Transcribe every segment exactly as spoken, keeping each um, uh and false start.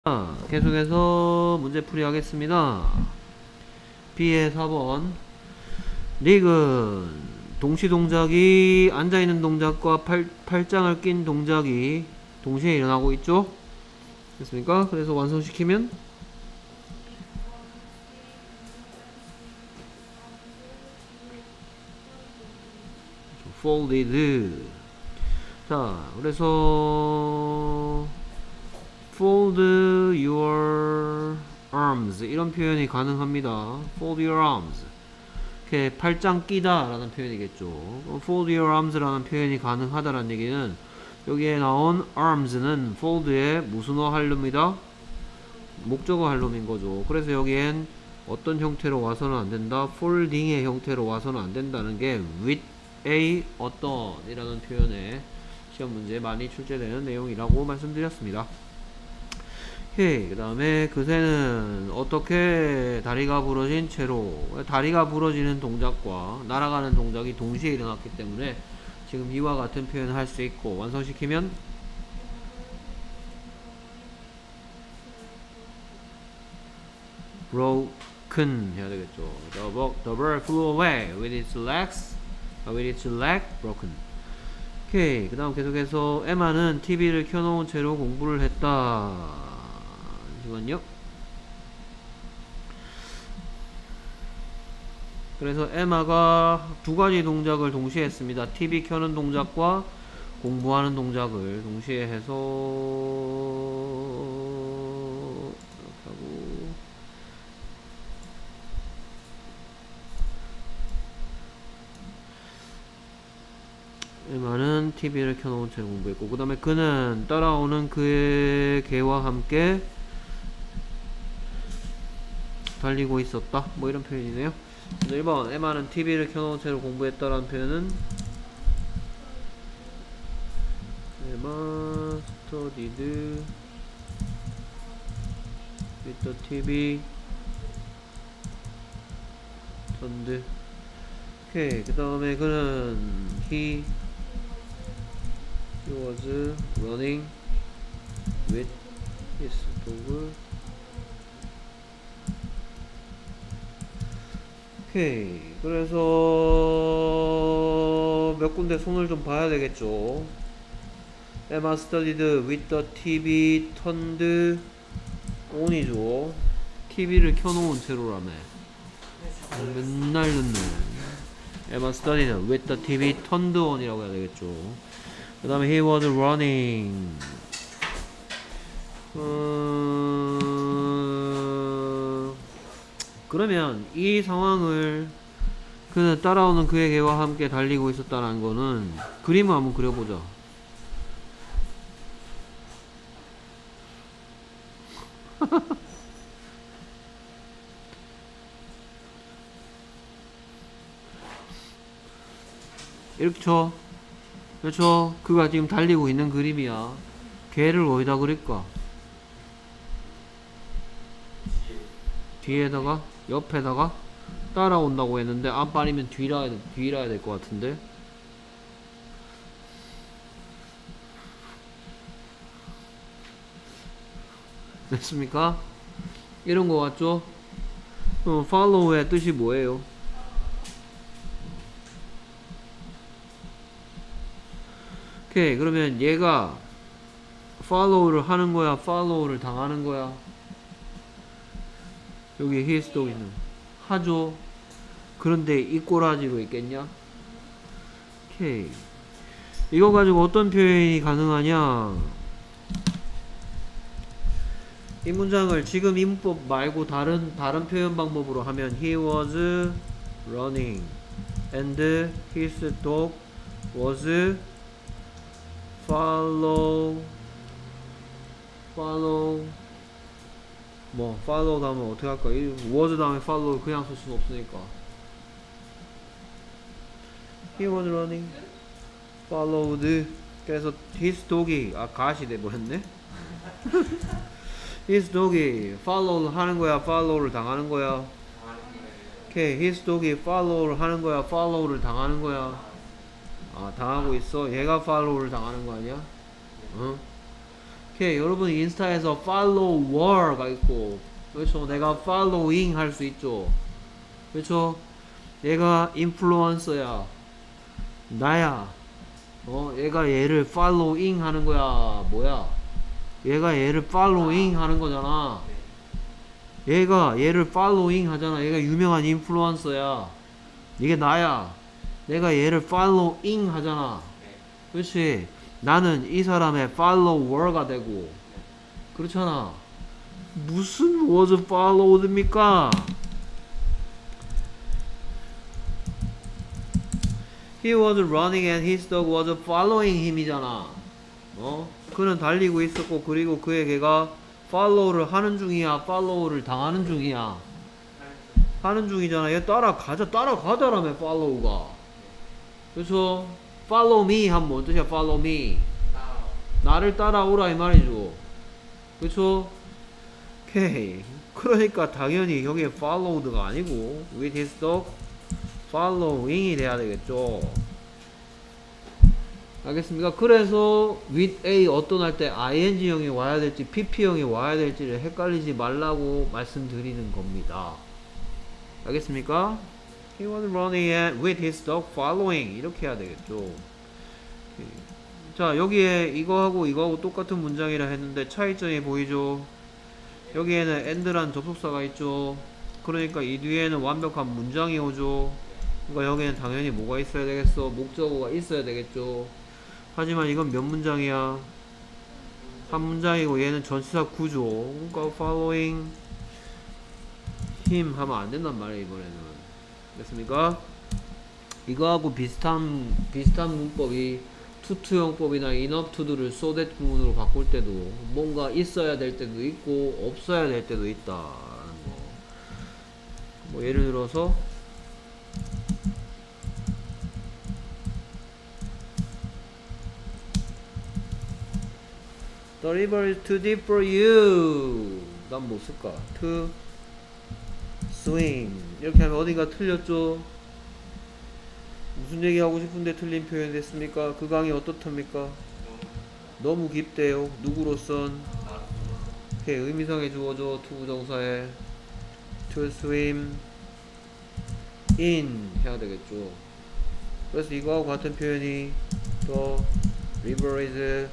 자, 계속해서 문제풀이 하겠습니다. B의 사 번. 닉은 동시동작이 앉아있는 동작과 팔, 팔짱을 낀 동작이 동시에 일어나고 있죠? 됐습니까? 그래서 완성시키면 folded. 자, 그래서 fold your arms 이런 표현이 가능합니다. fold your arms 이렇게 팔짱 끼다 라는 표현이겠죠. fold your arms 라는 표현이 가능하다라는 얘기는 여기에 나온 arms는 fold의 무슨어 할lum이다? 목적어 할lum인 거죠. 그래서 여기엔 어떤 형태로 와서는 안 된다? folding의 형태로 와서는 안 된다는 게 with a 어떤 이라는 표현에 시험 문제에 많이 출제되는 내용이라고 말씀드렸습니다. 오케이. 그 다음에 그새는 어떻게 다리가 부러진 채로, 다리가 부러지는 동작과 날아가는 동작이 동시에 일어났기 때문에 지금 이와 같은 표현을 할 수 있고, 완성시키면 broken 해야 되겠죠. The bird, the bird flew away with its legs, with its leg broken. 오케이. 그 다음 계속해서 에마는 티비를 켜놓은 채로 공부를 했다. 잠시만요. 그래서 에마가 두 가지 동작을 동시에 했습니다. 티비 켜는 동작과 공부하는 동작을 동시에 해서 이렇게 하고, 에마는 티비를 켜놓은 채로 공부했고, 그 다음에 그는 따라오는 그의 개와 함께 달리고 있었다. 뭐 이런 표현이네요. 일 번 에마는 티비를 켜놓은 채로 공부했다라는 표현은 에마 studied with the 티비 turned. 오케이. 그 다음에 그는 he he was running with his dog. 오케이. 그래서 몇 군데 손을 좀 봐야 되겠죠. Emma studied with the 티비 turned on이죠. 티비를 켜놓은 채로라며. 맨날 듣는. Emma studied with the 티비 turned on이라고 해야 되겠죠. 그 다음에 he was running. 음... 그러면 이 상황을 그는 따라오는 그의 개와 함께 달리고 있었다는 거는 그림을 한번 그려보자. 이렇게 쳐. 그렇죠. 그가 지금 달리고 있는 그림이야. 개를 어디다 그릴까? 뒤에다가? 옆에다가? 따라온다고 했는데 앞발이면 뒤라, 뒤라야 될 것 같은데. 됐습니까? 이런 거 같죠? 어, follow의 뜻이 뭐예요? 오케이. 그러면 얘가 follow를 하는 거야? follow를 당하는 거야? 여기 his dog이는 하죠. 그런데 이 꼬라지로 있겠냐? 오케이. 이거 가지고 어떤 표현이 가능하냐? 이 문장을 지금 이 문법 말고 다른 다른 표현 방법으로 하면 he was running and his dog was follow follow 뭐 follow 다음에 어떻게 할까? 이 was 다음에 follow 그냥 쓸 수는 없으니까 he was running followed. 그래서 his dog이 아 갓이 돼버렸네. his dog이 follow를 하는 거야? follow를 당하는 거야? 오케이. his dog이 follow를 하는 거야? follow를 당하는 거야? 아 당하고 있어. 얘가 follow를 당하는 거 아니야? 어? 오케이, 여러분 인스타에서 follower가 있고, 그렇죠? 내가 following 할 수 있죠. 그렇죠? 얘가 인플루언서야, 나야. 어, 얘가 얘를 following 하는 거야. 뭐야? 얘가 얘를 following 하는 거잖아. 얘가 얘를 following 하잖아. 얘가 유명한 인플루언서야. 이게 나야. 내가 얘를 following 하잖아. 그렇지? 나는 이 사람의 follower가 되고. 그렇잖아. 무슨 was followed입니까? He was running and his dog was following him이잖아. 어? 그는 달리고 있었고, 그리고 그의 개가 follow를 하는 중이야, follow를 당하는 중이야. 하는 중이잖아. 얘 따라가자, 따라가자라며, follow가. 그래서 follow me 하면 뭔 뜻이야? follow me. 나를 따라오라 이 말이죠. 그쵸? 오케이. 그러니까 당연히 여기에 followed가 아니고 with his dog following이 돼야 되겠죠. 알겠습니까? 그래서 with a 어떤 할 때 ing형이 와야 될지 pp형이 와야 될지를 헷갈리지 말라고 말씀드리는 겁니다. 알겠습니까? He was running with his dog following 이렇게 해야 되겠죠. 자, 여기에 이거하고 이거하고 똑같은 문장이라 했는데 차이점이 보이죠? 여기에는 and란 접속사가 있죠. 그러니까 이 뒤에는 완벽한 문장이 오죠. 그러니까 여기에는 당연히 뭐가 있어야 되겠어? 목적어가 있어야 되겠죠. 하지만 이건 몇 문장이야? 한 문장이고 얘는 전치사 구조. 그러니까 following him 하면 안 된단 말이에요, 이번에는. 됐습니까? 이거하고 비슷한 비슷한 문법이 투투형법이나 enough to를 so that 구문으로 바꿀 때도 뭔가 있어야 될 때도 있고 없어야 될 때도 있다라는 거. 뭐 예를 들어서 The river is too deep for you. 난 뭐 쓸까? To swim. 이렇게 하면 어디가 틀렸죠? 무슨 얘기 하고 싶은데 틀린 표현이 됐습니까? 그 강이 어떻답니까? 너무 깊대요. 누구로선? 오케이, 의미상에 주어져. to 부정사에 to swim in 해야 되겠죠. 그래서 이거하고 같은 표현이 The river is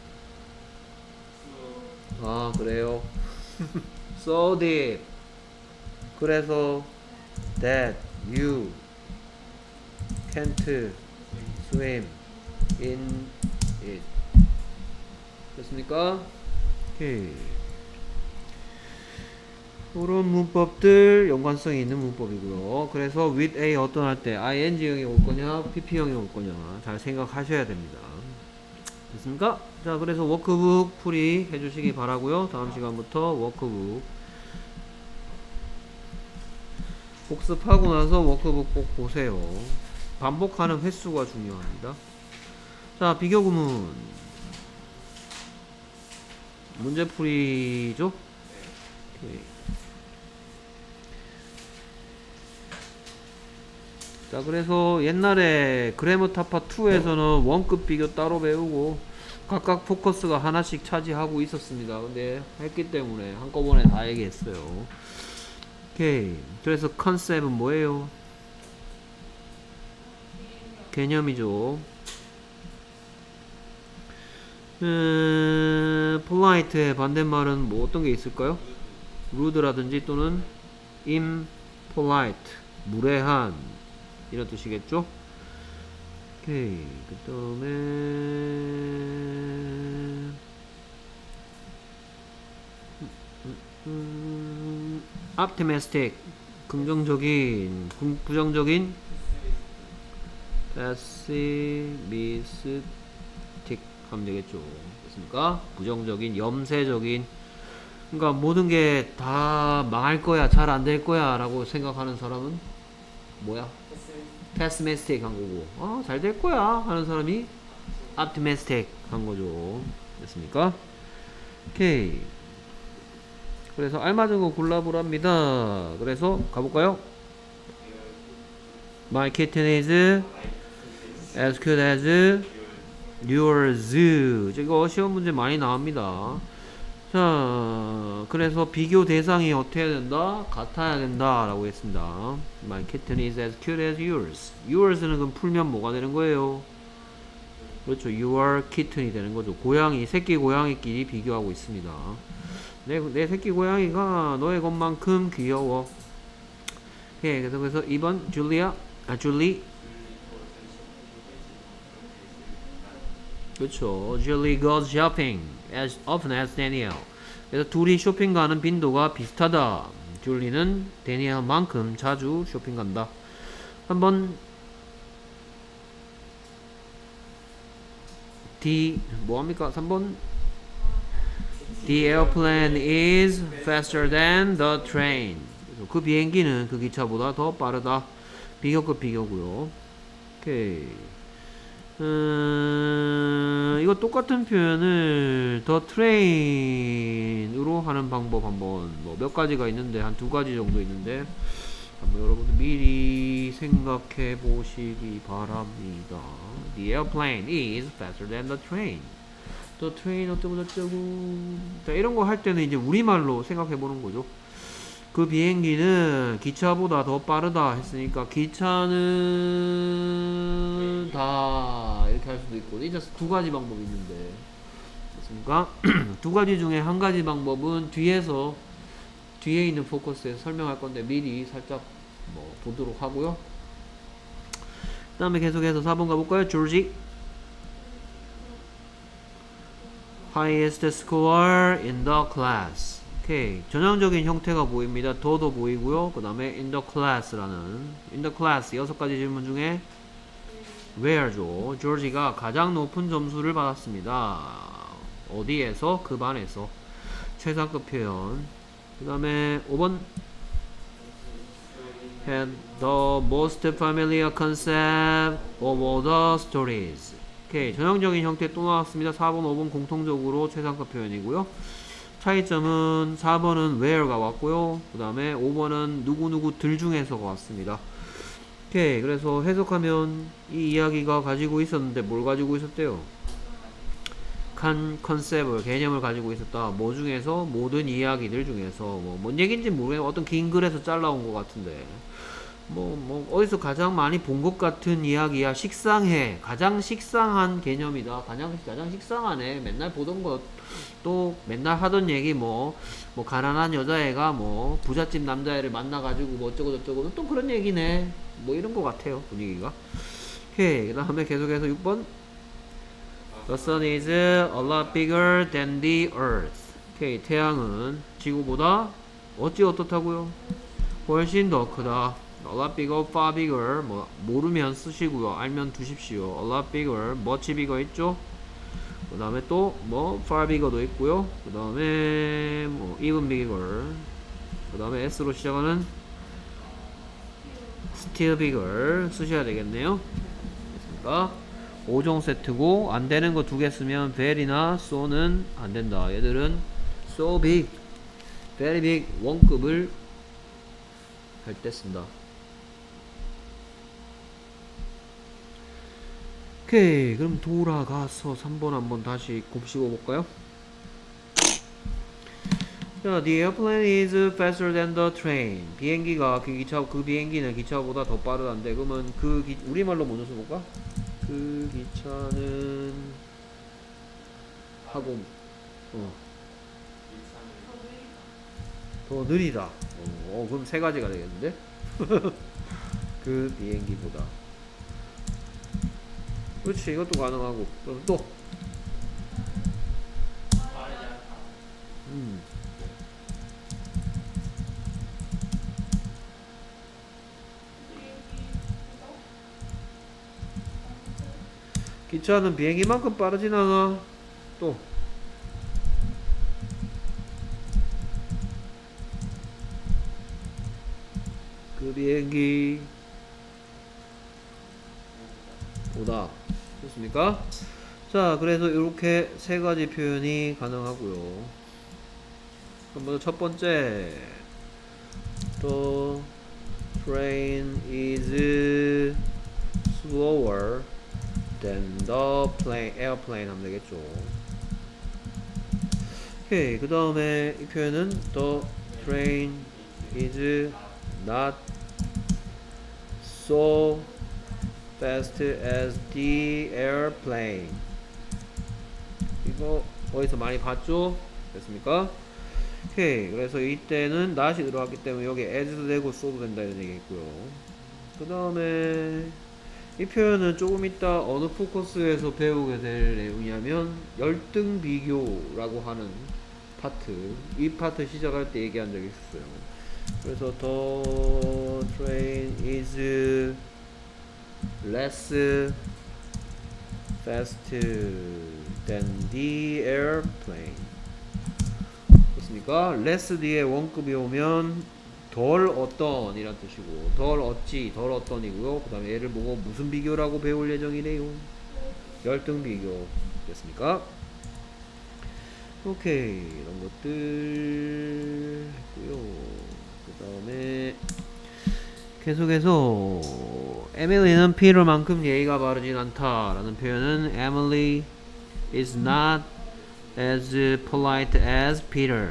아 그래요. so deep. 그래서 that you can't swim in it. 됐습니까? 오케이. 이런 문법들 연관성이 있는 문법이고요. 그래서 with a 어떤 할 때 ing형이 올 거냐 pp형이 올 거냐 잘 생각하셔야 됩니다. 됐습니까? 자, 그래서 워크북 풀이 해주시기 바라고요. 다음 시간부터 워크북 복습하고 나서 워크북 꼭 보세요. 반복하는 횟수가 중요합니다. 자, 비교구문 문제풀이죠. 오케이. 자, 그래서 옛날에 그래머 타파 이에서는 원급 비교 따로 배우고 각각 포커스가 하나씩 차지하고 있었습니다. 근데 했기 때문에 한꺼번에 다 얘기했어요. 오케이. 그래서 컨셉은 뭐예요? 개념이죠. 음, polite의 반대말은 뭐 어떤 게 있을까요? rude라든지 또는 impolite, 무례한 이런 뜻이겠죠? 오케이. 그 다음에 음, optimistic, 긍정적인, 부정적인 pessimistic 하면 되겠죠. 됐습니까? 부정적인, 염세적인, 그러니까 모든 게 다 망할 거야, 잘 안 될 거야 라고 생각하는 사람은 뭐야? pessimistic 한 거고, 어, 잘 될 거야 하는 사람이 optimistic 한 거죠. 됐습니까? 오케이. 그래서 알맞은 거 골라보랍니다. 그래서 가볼까요? My kitten is as cute as yours. 이거 시험 문제 많이 나옵니다. 자, 그래서 비교 대상이 어떻게 해야 된다? 같아야 된다 라고 했습니다. My kitten is as cute as yours. yours는 그럼 풀면 뭐가 되는 거예요? 그렇죠. your kitten이 되는 거죠. 고양이, 새끼 고양이끼리 비교하고 있습니다. 내, 내 새끼 고양이가 너의 것만큼 귀여워. 오케이, 그래서, 그래서 이 번 줄리아, 아, 줄리. 그렇죠. Julie goes shopping as often as Daniel. 그래서 둘이 쇼핑 가는 빈도가 비슷하다. 줄리는 데니엘만큼 자주 쇼핑 간다. 한번 D 뭐합니까? 삼 번 The airplane is faster than the train. 그래서 그 비행기는 그 기차보다 더 빠르다. 비교급 비교고요. 오케이. 음, 이거 똑같은 표현을 the train으로 하는 방법 한번 뭐 몇 가지가 있는데 한 두 가지 정도 있는데 한번 여러분들 미리 생각해 보시기 바랍니다. The airplane is faster than the train. The train 어쩌고 저쩌고. 자, 이런 거 할 때는 이제 우리말로 생각해 보는 거죠. 그 비행기는 기차보다 더 빠르다 했으니까 기차는 다 이렇게 할 수도 있고 이제 두 가지 방법이 있는데 그렇습니까? 두 가지 중에 한 가지 방법은 뒤에서 뒤에 있는 포커스에서 설명할 건데 미리 살짝 뭐 보도록 하고요. 그 다음에 계속해서 사 번 가볼까요? 조지 highest score in the class. 오케이. 전형적인 형태가 보입니다. 더도 보이고요. 그 다음에 in the class라는 in the class 여섯 가지 질문 중에 where죠. 조지가 가장 높은 점수를 받았습니다. 어디에서? 그 반에서. 최상급 표현. 그 다음에 오 번 had the most familiar concept of all the stories. 오케이. 전형적인 형태 또 나왔습니다. 사 번, 오 번 공통적으로 최상급 표현이고요. 차이점은 사 번은 where가 왔고요. 그 다음에 오 번은 누구누구들 중에서가 왔습니다. 오케이. 그래서 해석하면 이 이야기가 가지고 있었는데 뭘 가지고 있었대요? 컨, 컨셉을, 개념을 가지고 있었다. 뭐 중에서? 모든 이야기들 중에서. 뭐, 뭔 얘기인지 모르겠는데 어떤 긴 글에서 잘라온 것 같은데. 뭐, 뭐, 어디서 가장 많이 본 것 같은 이야기야. 식상해. 가장 식상한 개념이다. 가장, 가장 식상하네. 맨날 보던 것, 또 맨날 하던 얘기 뭐, 뭐, 가난한 여자애가 뭐, 부잣집 남자애를 만나가지고 뭐 어쩌고저쩌고. 또 그런 얘기네. 뭐 이런 것 같아요. 분위기가. 오케이. 그 다음에 계속해서 육 번. The sun is a lot bigger than the earth. 오케이. 태양은 지구보다 어찌 어떻다고요? 훨씬 더 크다. A lot bigger, far bigger. 뭐 모르면 쓰시고요. 알면 두십시오. A lot bigger, much bigger 있죠. 그 다음에 또 뭐 far bigger도 있고요. 그 다음에 뭐 even bigger. 그 다음에 S로 시작하는 still bigger 쓰셔야 되겠네요. 됐습니까? 오 종 세트고 안 되는 거 두 개 쓰면 very나 so는 안 된다. 얘들은 so big, very big 원급을 할 때 쓴다. 오케이. 그럼 돌아가서 삼 번 한번 다시 곱씹어 볼까요? 자, the airplane is faster than the train. 비행기가 그 기차 그 비행기는 기차보다 더 빠르다는데 그러면 그 기, 우리말로 먼저 써볼까? 그 기차는 하고 어. 더 느리다. 어, 그럼 세 가지가 되겠는데? 그 비행기보다. 그렇지, 이것도 가능하고. 그럼 또. 음. 기차는 비행기만큼 빠르진 않아. 또. 그 비행기 보다. 됐습니까? 자, 그래서 이렇게 세 가지 표현이 가능하고요. 그럼 먼저 첫 번째, The train is slower than the plane, airplane 하면 되겠죠. 오케이. 그 다음에 이 표현은 the train is not so fast as the airplane. 이거 어디서 많이 봤죠? 됐습니까? 오케이. 그래서 이때는 not이 들어갔기 때문에 여기 as도 되고 so도 된다 이런 얘기 있고요. 그 다음에 이 표현은 조금 이따 어느 포커스에서 배우게 될 내용이냐면 열등 비교라고 하는 파트, 이 파트 시작할 때 얘기한 적이 있었어요. 그래서 the train is less fast than the airplane. 됐습니까? less 뒤에 원급이 오면 덜 어떤 이란 뜻이고, 덜 어찌, 덜 어떤이고요. 그 다음에 얘를 보고 무슨 비교라고 배울 예정이네요. 열등 비교. 됐습니까? 오케이. 이런 것들 했고요. 그 다음에 계속해서 에밀리는 피터만큼 예의가 바르진 않다 라는 표현은 Emily is not as polite as Peter.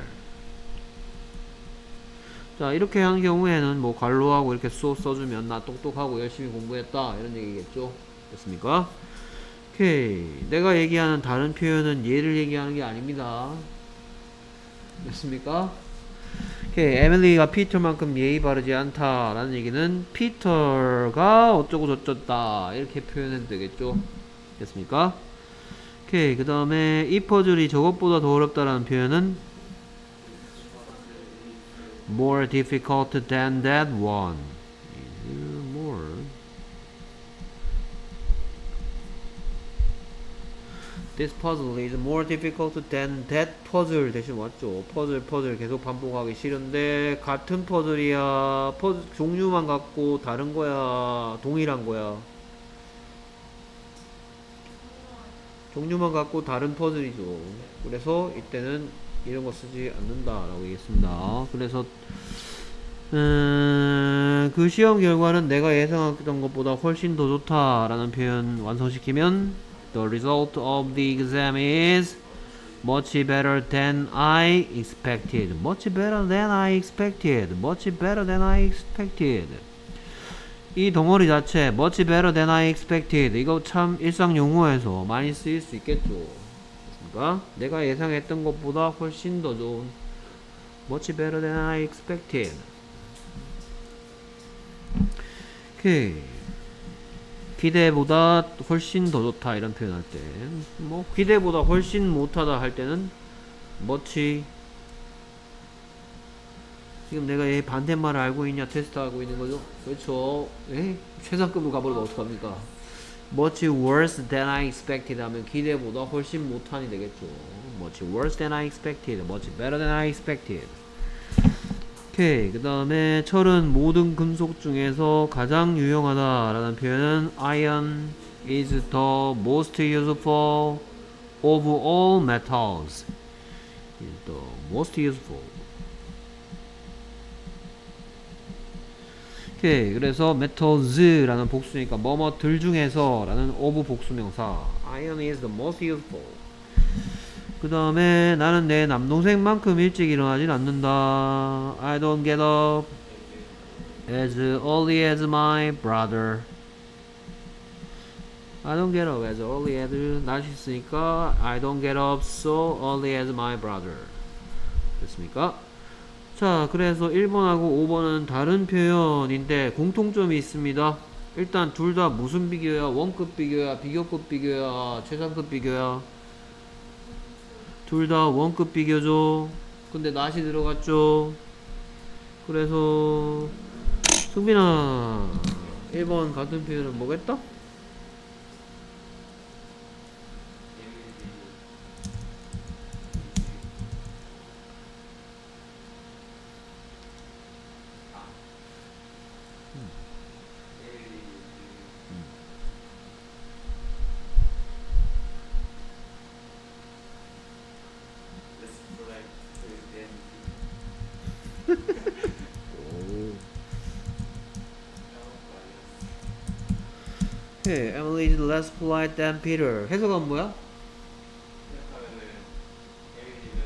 자, 이렇게 하는 경우에는 뭐 관로하고 이렇게 쏘 써주면 나 똑똑하고 열심히 공부했다 이런 얘기겠죠. 됐습니까? 오케이. 내가 얘기하는 다른 표현은 얘를 얘기하는 게 아닙니다. 됐습니까? 오케이. 에밀리가 피터만큼 예의 바르지 않다 라는 얘기는 피터가 어쩌고 저쩌다 이렇게 표현해도 되겠죠. 됐습니까? 오케이. 그 다음에 이 퍼즐이 저것보다 더 어렵다라는 표현은 more difficult than that one. more This puzzle is more difficult than that puzzle 대신 왔죠. 퍼즐 퍼즐 계속 반복하기 싫은데 같은 퍼즐이야. 퍼즐 종류만 같고 다른 거야, 동일한 거야? 종류만 갖고 다른 퍼즐이죠. 그래서 이때는 이런 거 쓰지 않는다라고 얘기했습니다. 그래서 음, 그 시험 결과는 내가 예상했던 것보다 훨씬 더 좋다라는 표현 완성시키면 The result of the exam is much better than I expected. Much better than I expected. Much better than I expected. 이 덩어리 자체 much better than I expected 이거 참 일상 용어에서 많이 쓰일 수 있겠죠. 그러니까 내가 예상했던 것보다 훨씬 더 좋은 much better than I expected. 오케이. 기대보다 훨씬 더 좋다 이런 표현할 때 뭐 기대보다 훨씬 못하다 할 때는 much. 지금 내가 얘 반대말을 알고 있냐 테스트하고 있는 거죠? 그렇죠. 에? 최상급으로 가버리면 어떡합니까? much worse than I expected 하면 기대보다 훨씬 못한이 되겠죠. much worse than I expected, much better than I expected. 오케이. 그 다음에 철은 모든 금속 중에서 가장 유용하다 라는 표현은 iron is the most useful of all metals. is the most useful. 오케이. 그래서 metals라는 복수니까 뭐뭐들 중에서 라는 of 복수명사 iron is the most useful. 그 다음에 나는 내 남동생만큼 일찍 일어나진 않는다. I don't get up as early as my brother. I don't get up as early as 날씨 있으니까 I don't get up so early as my brother. 됐습니까? 자, 그래서 일 번하고 오 번은 다른 표현인데 공통점이 있습니다. 일단 둘 다 무슨 비교야? 원급 비교야? 비교급 비교야? 최상급 비교야? 둘 다 원급 비교죠. 근데 낫이 들어갔죠. 그래서 승빈아 일 번 같은 표현은 뭐겠다? Okay, Emily is less polite than Peter. 해석은 뭐야? 생각하면은 에밀리는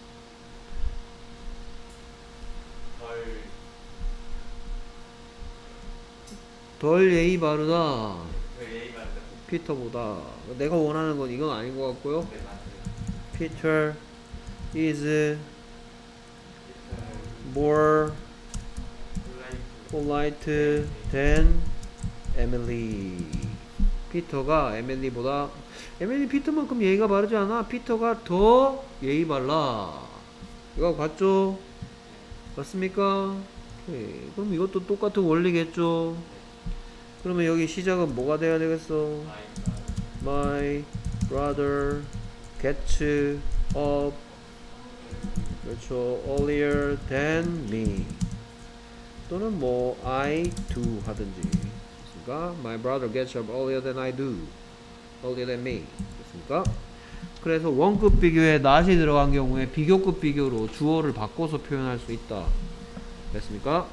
덜 덜 예의 바르다. 더 예의 바르다. 피터보다. 내가 원하는 건 이건 아닌 것 같고요. 네, 맞아요. Peter is 일단 more polite polite than Emily. 피터가 에밀리보다 에밀리 피터만큼 예의가 바르지 않아. 피터가 더 예의 발라. 이거 봤죠? 맞습니까? 오케이. 그럼 이것도 똑같은 원리겠죠? 그러면 여기 시작은 뭐가 돼야 되겠어? My brother gets up 그렇죠. earlier than me 또는 뭐 I do 하든지 됐습니까? My brother gets up earlier than I do earlier than me 됐습니까? 그래서 원급 비교에 not이 들어간 경우에 비교급 비교로 주어를 바꿔서 표현할 수 있다 됐습니까?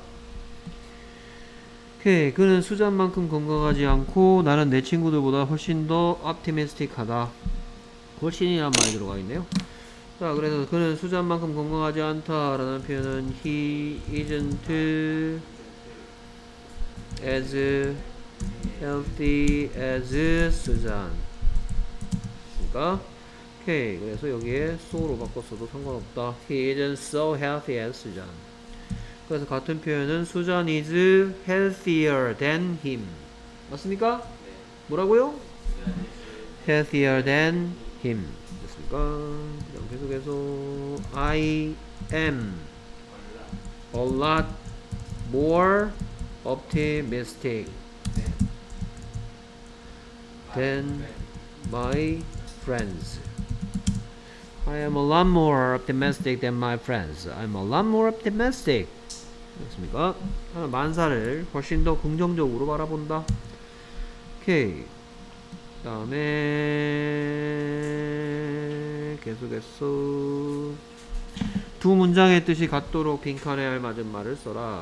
오케이. 그는 수잔만큼 건강하지 않고 나는 내 친구들보다 훨씬 더 optimistic하다. 훨씬이란 말이 들어가 있네요. 자, 그래서 그는 수잔만큼 건강하지 않다라는 표현은 he isn't as healthy as Susan. 그러니까 오케이. 그래서 여기에 so로 바꿨어도 상관없다. He isn't so healthy as Susan. 그래서 같은 표현은 수잔 is healthier than him. 맞습니까? 네. 뭐라고요? 수잔 is healthier than him. 됐습니까? 그럼 계속해서 I am a lot more optimistic than my friends. I am a lot more optimistic than my friends. I'm a lot more optimistic. 됐습니까? 하나 만사를 훨씬 더 긍정적으로 바라본다. 오케이. 다음에 계속해서 두 문장의 뜻이 같도록 빈칸에 알맞은 말을 써라.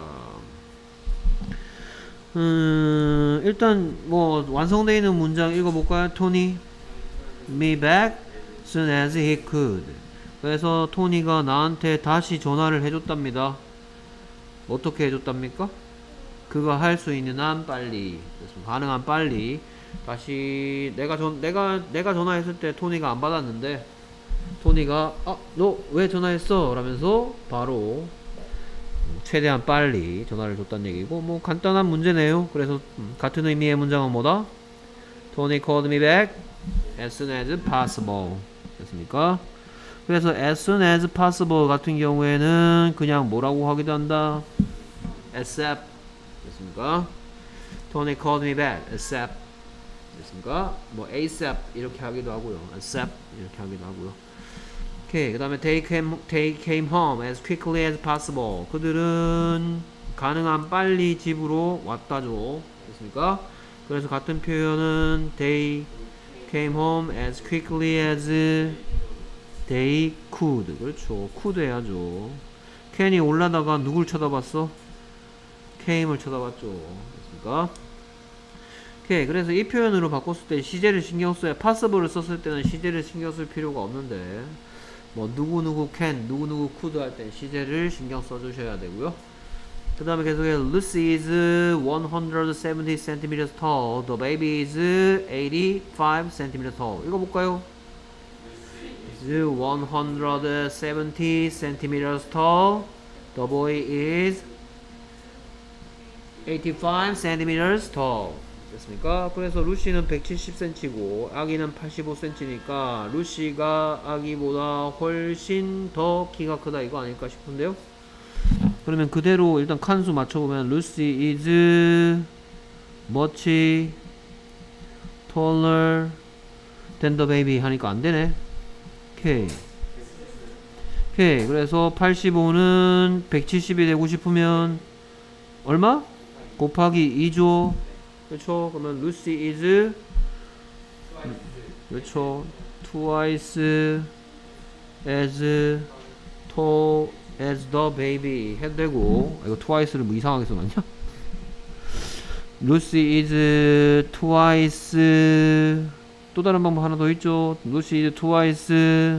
음, 일단 뭐 완성되어 있는 문장 읽어볼까요? 토니 me back soon as he could. 그래서 토니가 나한테 다시 전화를 해줬답니다. 어떻게 해줬답니까? 그가 할 수 있는 한 빨리, 가능한 빨리. 다시 내가 전 내가 내가 전화했을 때 토니가 안 받았는데 토니가 아, 너 왜 전화했어? 라면서 바로 최대한 빨리 전화를 줬다는 얘기고 뭐 간단한 문제네요. 그래서 음, 같은 의미의 문장은 뭐다? Tony called me back as soon as possible. 됐습니까? 그래서 as soon as possible 같은 경우에는 그냥 뭐라고 하기도 한다. except 됐습니까? Tony called me back except 됐습니까? 뭐 asap 이렇게 하기도 하고요. except 이렇게 하기도 하고요. 오케이. 그 다음에 they came, they came home as quickly as possible. 그들은 가능한 빨리 집으로 왔다죠. 됐습니까? 그래서 같은 표현은 they came home as quickly as they could. 그렇죠. could 해야죠. 캔이 올라다가 누굴 쳐다봤어? came을 쳐다봤죠. 됐습니까? 오케이. 그래서 이 표현으로 바꿨을 때 시제를 신경 써야 possible을 썼을 때는 시제를 신경 쓸 필요가 없는데 뭐 누구누구 can, 누구누구 could 할 땐 시제를 신경 써주셔야 되고요. 그 다음에 계속해 Lucy is one hundred seventy centimeters tall. The baby is eighty-five centimeters tall. 읽어볼까요? is one hundred seventy centimeters tall. The boy is eighty-five centimeters tall. 됐습니까? 그래서 루시는 백칠십 센티미터고 아기는 팔십오 센티미터니까 루시가 아기보다 훨씬 더 키가 크다 이거 아닐까 싶은데요. 그러면 그대로 일단 칸수 맞춰보면 Lucy is much taller than the baby 하니까 안되네. 오케이. 오케이. 그래서 팔십오는 백칠십이 되고 싶으면 얼마? 곱하기 이죠. 그렇죠. 그러면 Lucy is 그렇죠. twice as tall as the baby 해도 되고 이거 twice를 뭐 이상하게 써놨냐? Lucy is twice. 또 다른 방법 하나 더 있죠. Lucy is twice.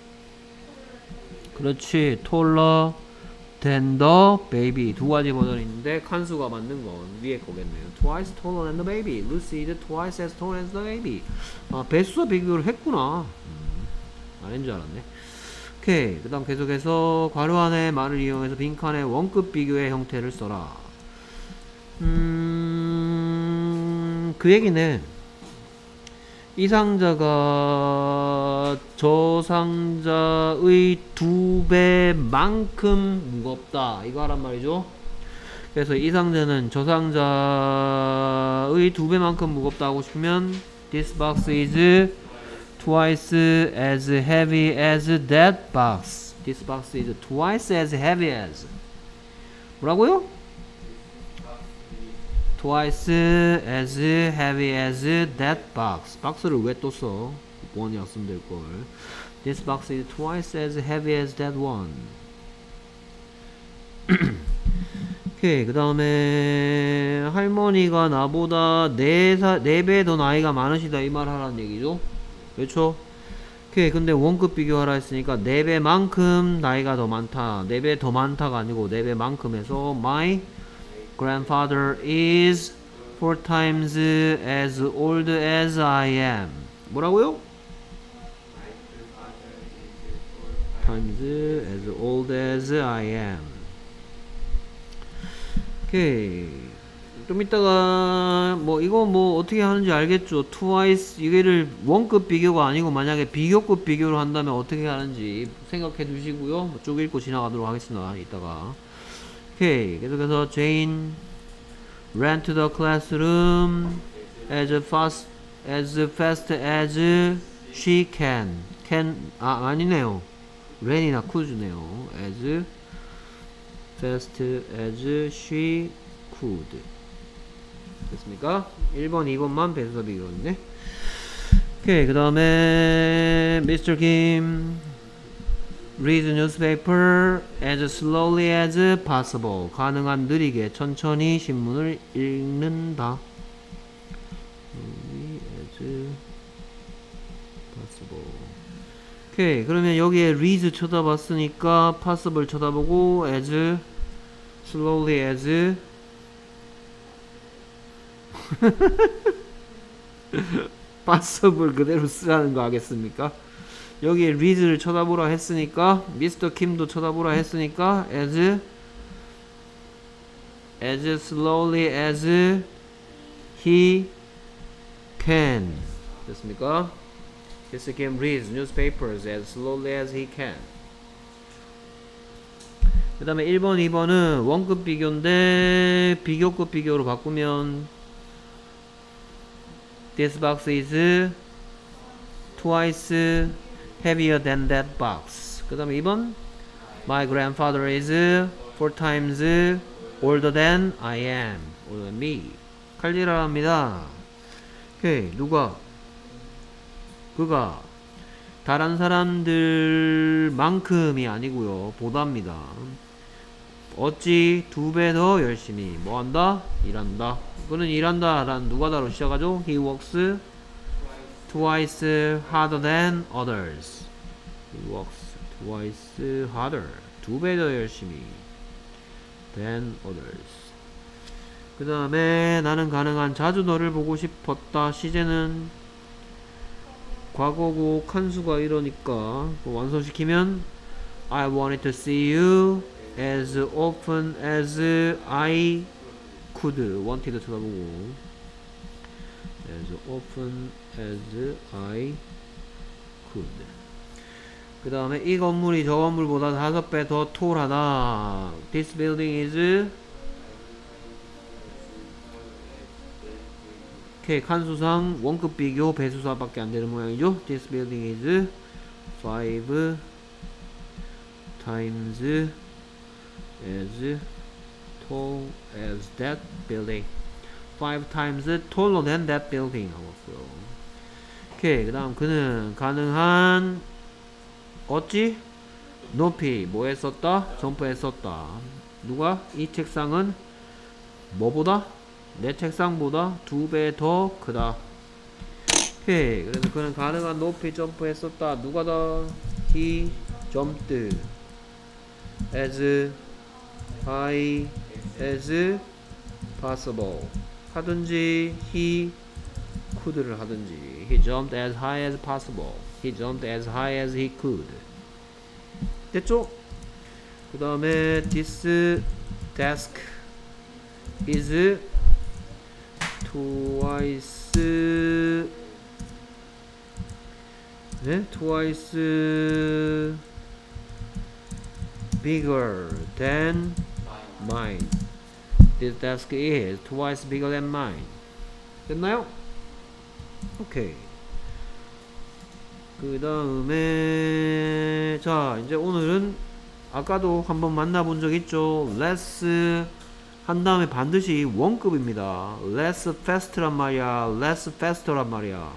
그렇지. taller than the baby. 두 가지 버전이 있는데 칸수가 맞는 건 위에 거겠네요. Twice taller than the baby. Lucy is twice as tall as the baby. 아, 배수와 비교를 했구나. 음, 아닌 줄 알았네. 오케이. 그 다음 계속해서 괄호 안에 말을 이용해서 빈칸에 원급 비교의 형태를 써라. 음, 그 얘기는 이 상자가 저 상자의 두 배만큼 무겁다. 이거 하란 말이죠. 그래서 이 상자는 저 상자의 두 배만큼 무겁다 하고 싶으면 This box is twice as heavy as that box. This box is twice as heavy as. 뭐라고요? Twice as heavy as that box. 박스를 왜 또 써? 원이 왔으면 될걸. This box is twice as heavy as that one. 오케이. 그 다음에 할머니가 나보다 네 배 더 나이가 많으시다 이 말 하라는 얘기죠. 그렇죠? 오케이. 근데 원급 비교하라 했으니까 네 배만큼 나이가 더 많다. 네 배 더 많다가 아니고 네 배만큼 해서 my grandfather is four times as old as I am. 뭐라고요? times as old as I am. 오케이. 좀 이따가 뭐 이거 뭐 어떻게 하는지 알겠죠? twice 이게를 원급 비교가 아니고 만약에 비교급 비교를 한다면 어떻게 하는지 생각해 두시고요. 쭉 읽고 지나가도록 하겠습니다. 이따가. 오케이. 계속해서 Jane ran to the classroom as fast as fast as she can. can 아 아니네요. ran이나 could네요. as fast as she could. 됐습니까? 일 번, 이 번만 배수사 비교였네. 오케이. 그 다음에 미스터 Kim read newspaper as slowly as possible. 가능한 느리게 천천히 신문을 읽는다. slowly as possible. 오케이. 그러면 여기에 read 쳐다봤으니까 possible 쳐다보고 as slowly as possible 그대로 쓰라는 거 하겠습니까? 여기에 리즈를 쳐다보라 했으니까 미스터 킴도 쳐다보라 했으니까 as as slowly as he can. 됐습니까? 미스터 Kim reads newspapers as slowly as he can. 그 다음에 일 번, 이 번은 원급 비교인데 비교급 비교로 바꾸면 This box is twice heavier than that box. 그 다음에 이 번 My grandfather is four times older than I am. older than me. 칼질하랍니다. 오케이. 누가? 그가 다른 사람들만큼이 아니고요. 보답니다. 어찌 두 배 더 열심히 뭐한다? 일한다. 그는 일한다 라는 누가다로 시작하죠. He works twice harder than others. He works twice harder. 두 배 더 열심히 than others. 그 다음에 나는 가능한 자주 너를 보고 싶었다. 시제는 과거고 칸수가 이러니까 완성시키면 I wanted to see you as often as I could. wanted 쳐다보고 as often as I could. 그 다음에 이 건물이 저 건물보다 다섯 배 더 톨하다. This building is 오케이. 칸수상 원급 비교 배수사밖에 안 되는 모양이죠. This building is five times as tall as that building. five times taller than that building 하고요. 오케이. 그 다음 그는 가능한 어찌? 높이 뭐 했었다? 점프했었다. 누가? 이 책상은 뭐보다? 내 책상보다 두 배 더 크다. 오케이. 그래서 그는 가능한 높이 점프했었다. 누가 더? He jumped as high as possible. 하든지 he could를 하든지. He jumped as high as possible. He jumped as high as he could. 됐죠? 그 다음에 this desk is twice 네? twice bigger than mine. This desk is twice bigger than mine. 됐나요? 오케이. 그 다음에 자 이제 오늘은 아까도 한번 만나본 적 있죠. less 한 다음에 반드시 원급입니다. less fast란 말이야. less faster란 말이야.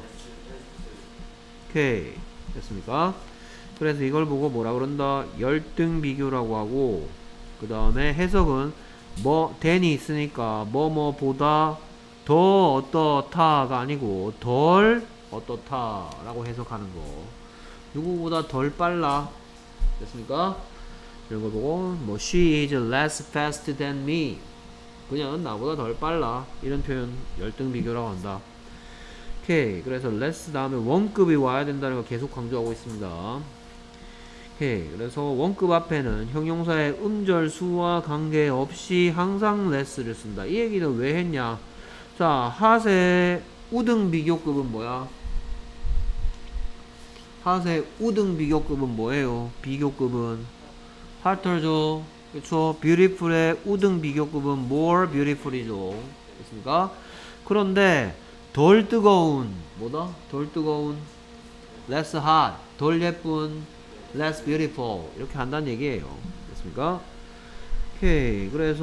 오케이. 됐습니까? 그래서 이걸 보고 뭐라 그런다? 열등 비교라고 하고, 그 다음에 해석은 뭐 than이 있으니까 뭐뭐보다 더 어떻다가 아니고 덜 어떻다 라고 해석하는 거. 누구보다 덜 빨라. 됐습니까? 이런 거 보고 뭐 she is less fast than me. 그냥 나보다 덜 빨라. 이런 표현 열등 비교라고 한다. 오케이. 그래서 less 다음에 원급이 와야 된다는 거 계속 강조하고 있습니다. 오케이. 그래서 원급 앞에는 형용사의 음절 수와 관계없이 항상 less를 쓴다. 이 얘기는 왜 했냐? 자, 핫의 우등 비교급은 뭐야? 핫의 우등 비교급은 뭐예요? 비교급은 hotter 그쵸? beautiful의 우등 비교급은 more beautiful이죠. 됐습니까? 그런데 덜 뜨거운 뭐다? 덜 뜨거운 less hot 덜 예쁜 less beautiful 이렇게 한다는 얘기예요. 됐습니까? 오케이. 그래서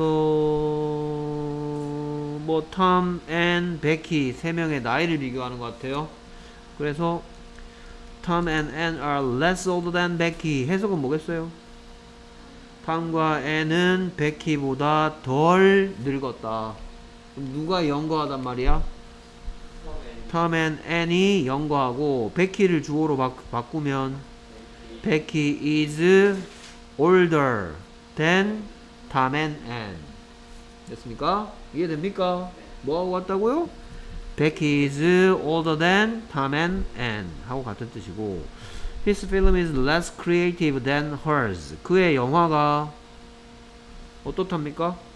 뭐 톰 앤 베키 세 명의 나이를 비교하는 것 같아요. 그래서 Tom and Anne are less older than Becky. 해석은 뭐겠어요? 탐과 앤은 베키보다 덜 늙었다. 그럼 누가 영거하단 말이야? Tom and Anne이 영거하고 베키를 주어로 바, 바꾸면 Becky is older than Tom and Anne. 됐습니까? 이해됩니까? 뭐하고 같다고요? Becky is older than Tom and Anne 하고 같은 뜻이고, His film is less creative than hers. 그의 영화가 어떻답니까?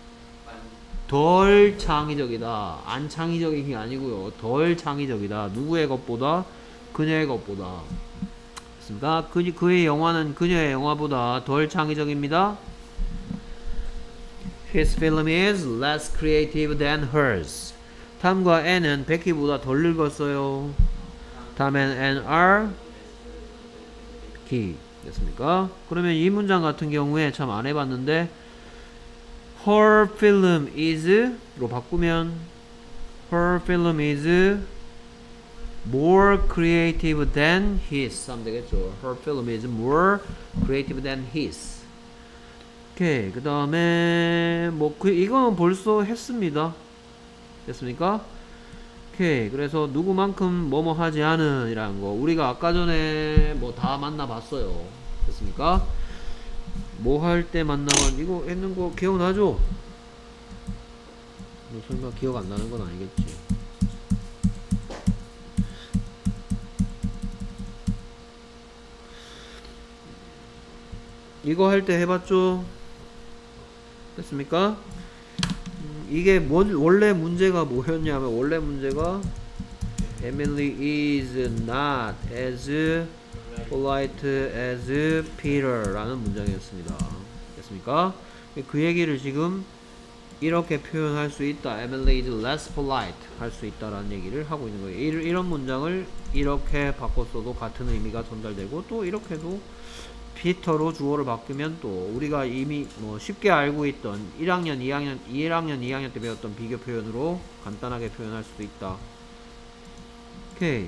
덜 창의적이다. 안 창의적인 게 아니고요. 덜 창의적이다. 누구의 것보다? 그녀의 것보다. 됐습니까? 그, 그의 영화는 그녀의 영화보다 덜 창의적입니다. His film is less creative than hers. 탐과 앤은 베키보다 덜 늙었어요. Tom and Anne are key. 됐습니까? 그러면 이 문장 같은 경우에 참 안 해봤는데 Her film is 로 바꾸면 Her film is more creative than his 하면 되겠죠. Her film is more creative than his. 오케이. 그 다음에 뭐 그 이거는 벌써 했습니다. 됐습니까? 오케이. 그래서 누구만큼 뭐뭐 하지 않은 이라는 거 우리가 아까 전에 뭐 다 만나봤어요. 됐습니까? 뭐 할 때 만나면 이거 했는 거 기억나죠? 뭐 설마 기억 안 나는 건 아니겠지. 이거 할 때 해봤죠? 됐습니까? 음, 이게 뭐, 원래 문제가 뭐였냐면 원래 문제가 Emily is not as polite as Peter 라는 문장이었습니다. 됐습니까? 그 얘기를 지금 이렇게 표현할 수 있다. Emily is less polite 할 수 있다라는 얘기를 하고 있는 거예요. 이, 이런 문장을 이렇게 바꿨어도 같은 의미가 전달되고, 또 이렇게도 피터로 주어를 바꾸면 또 우리가 이미 뭐 쉽게 알고 있던 일 학년, 이 학년, 일 학년, 이 학년 때 배웠던 비교 표현으로 간단하게 표현할 수도 있다. 오케이.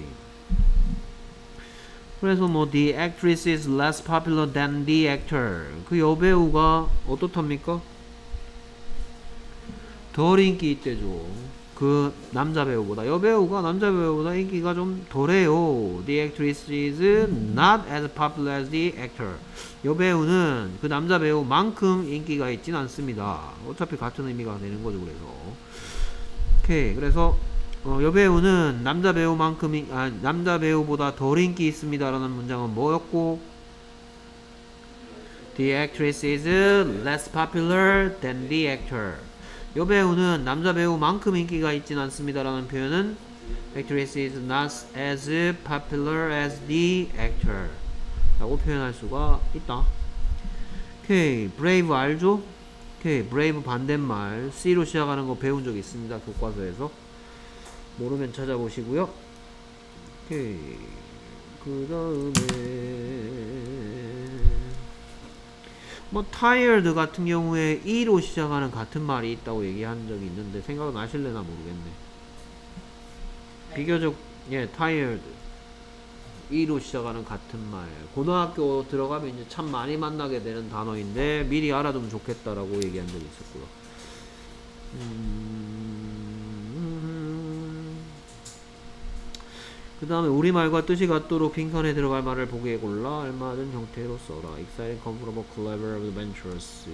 그래서 뭐 the actress is less popular than the actor. 그 여배우가 어떻답니까? 덜 인기 있대죠. 그 남자 배우보다. 여배우가 남자 배우보다 인기가 좀 덜해요. The actress is not as popular as the actor. 여배우는 그 남자 배우만큼 인기가 있진 않습니다. 어차피 같은 의미가 되는 거죠. 그래서 오케이. 그래서 어, 여배우는 남자 배우만큼 아, 남자 배우보다 덜 인기 있습니다 라는 문장은 뭐였고, The actress is less popular than the actor. 여배우는 남자 배우만큼 인기가 있진 않습니다 라는 표현은 Actress is not as popular as the actor 라고 표현할 수가 있다. 오케이. brave 알죠? 오케이. brave 반대말 C로 시작하는 거 배운 적 있습니다. 교과서에서. 모르면 찾아보시고요. 오케이. 그 다음에 뭐 tired 같은 경우에 E로 시작하는 같은 말이 있다고 얘기한 적이 있는데 생각나실래나 모르겠네. 비교적 예 tired E로 시작하는 같은 말. 고등학교 들어가면 이제 참 많이 만나게 되는 단어인데 미리 알아두면 좋겠다라고 얘기한 적이 있었고요. 음... 그 다음에 우리말과 뜻이 같도록 빈칸에 들어갈 말을 보기에 골라 알맞은 형태로 써라. Exciting, comfortable, clever, adventurous.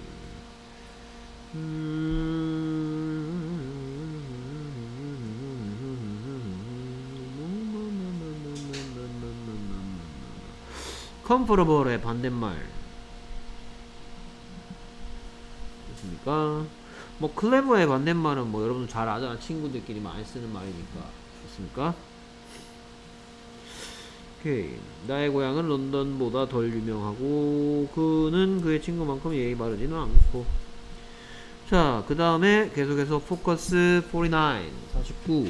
comfortable의 반대말 됐습니까? 뭐 clever의 반대말은 뭐 여러분 잘 아잖아. 친구들끼리 많이 쓰는 말이니까. 됐습니까? 오케이. 나의 고향은 런던보다 덜 유명하고 그는 그의 친구만큼 예의 바르지는 않고. 자, 그 다음에 계속해서 포커스 사십구 사십구.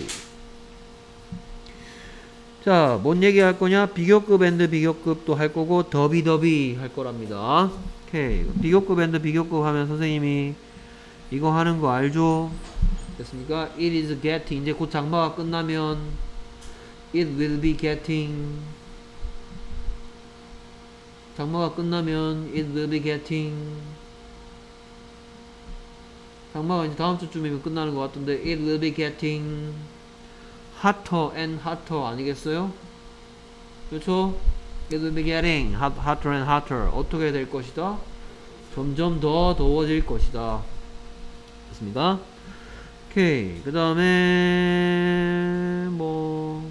자, 뭔 얘기 할 거냐? 비교급 앤드 비교급도 할 거고 더비 더비 할 거랍니다. 오케이. 비교급 앤드 비교급 하면 선생님이 이거 하는 거 알죠? 됐습니까? It is getting. 이제 곧 장마가 끝나면 It will be getting. 장마가 끝나면 It will be getting. 장마가 이제 다음 주쯤이면 끝나는 것 같은데 It will be getting hotter and hotter 아니겠어요? 그렇죠? It will be getting hot, hotter and hotter. 어떻게 될 것이다? 점점 더 더워질 것이다. 됐습니까? 오케이. 그 다음에 뭐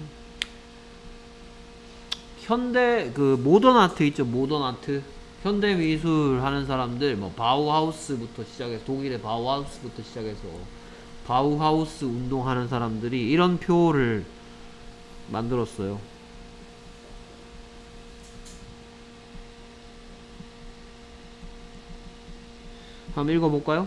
현대 그 모던 아트 있죠. 모던 아트. 현대 미술 하는 사람들 뭐 바우하우스부터 시작해서 독일의 바우하우스부터 시작해서 바우하우스 운동하는 사람들이 이런 표를 만들었어요. 한번 읽어볼까요?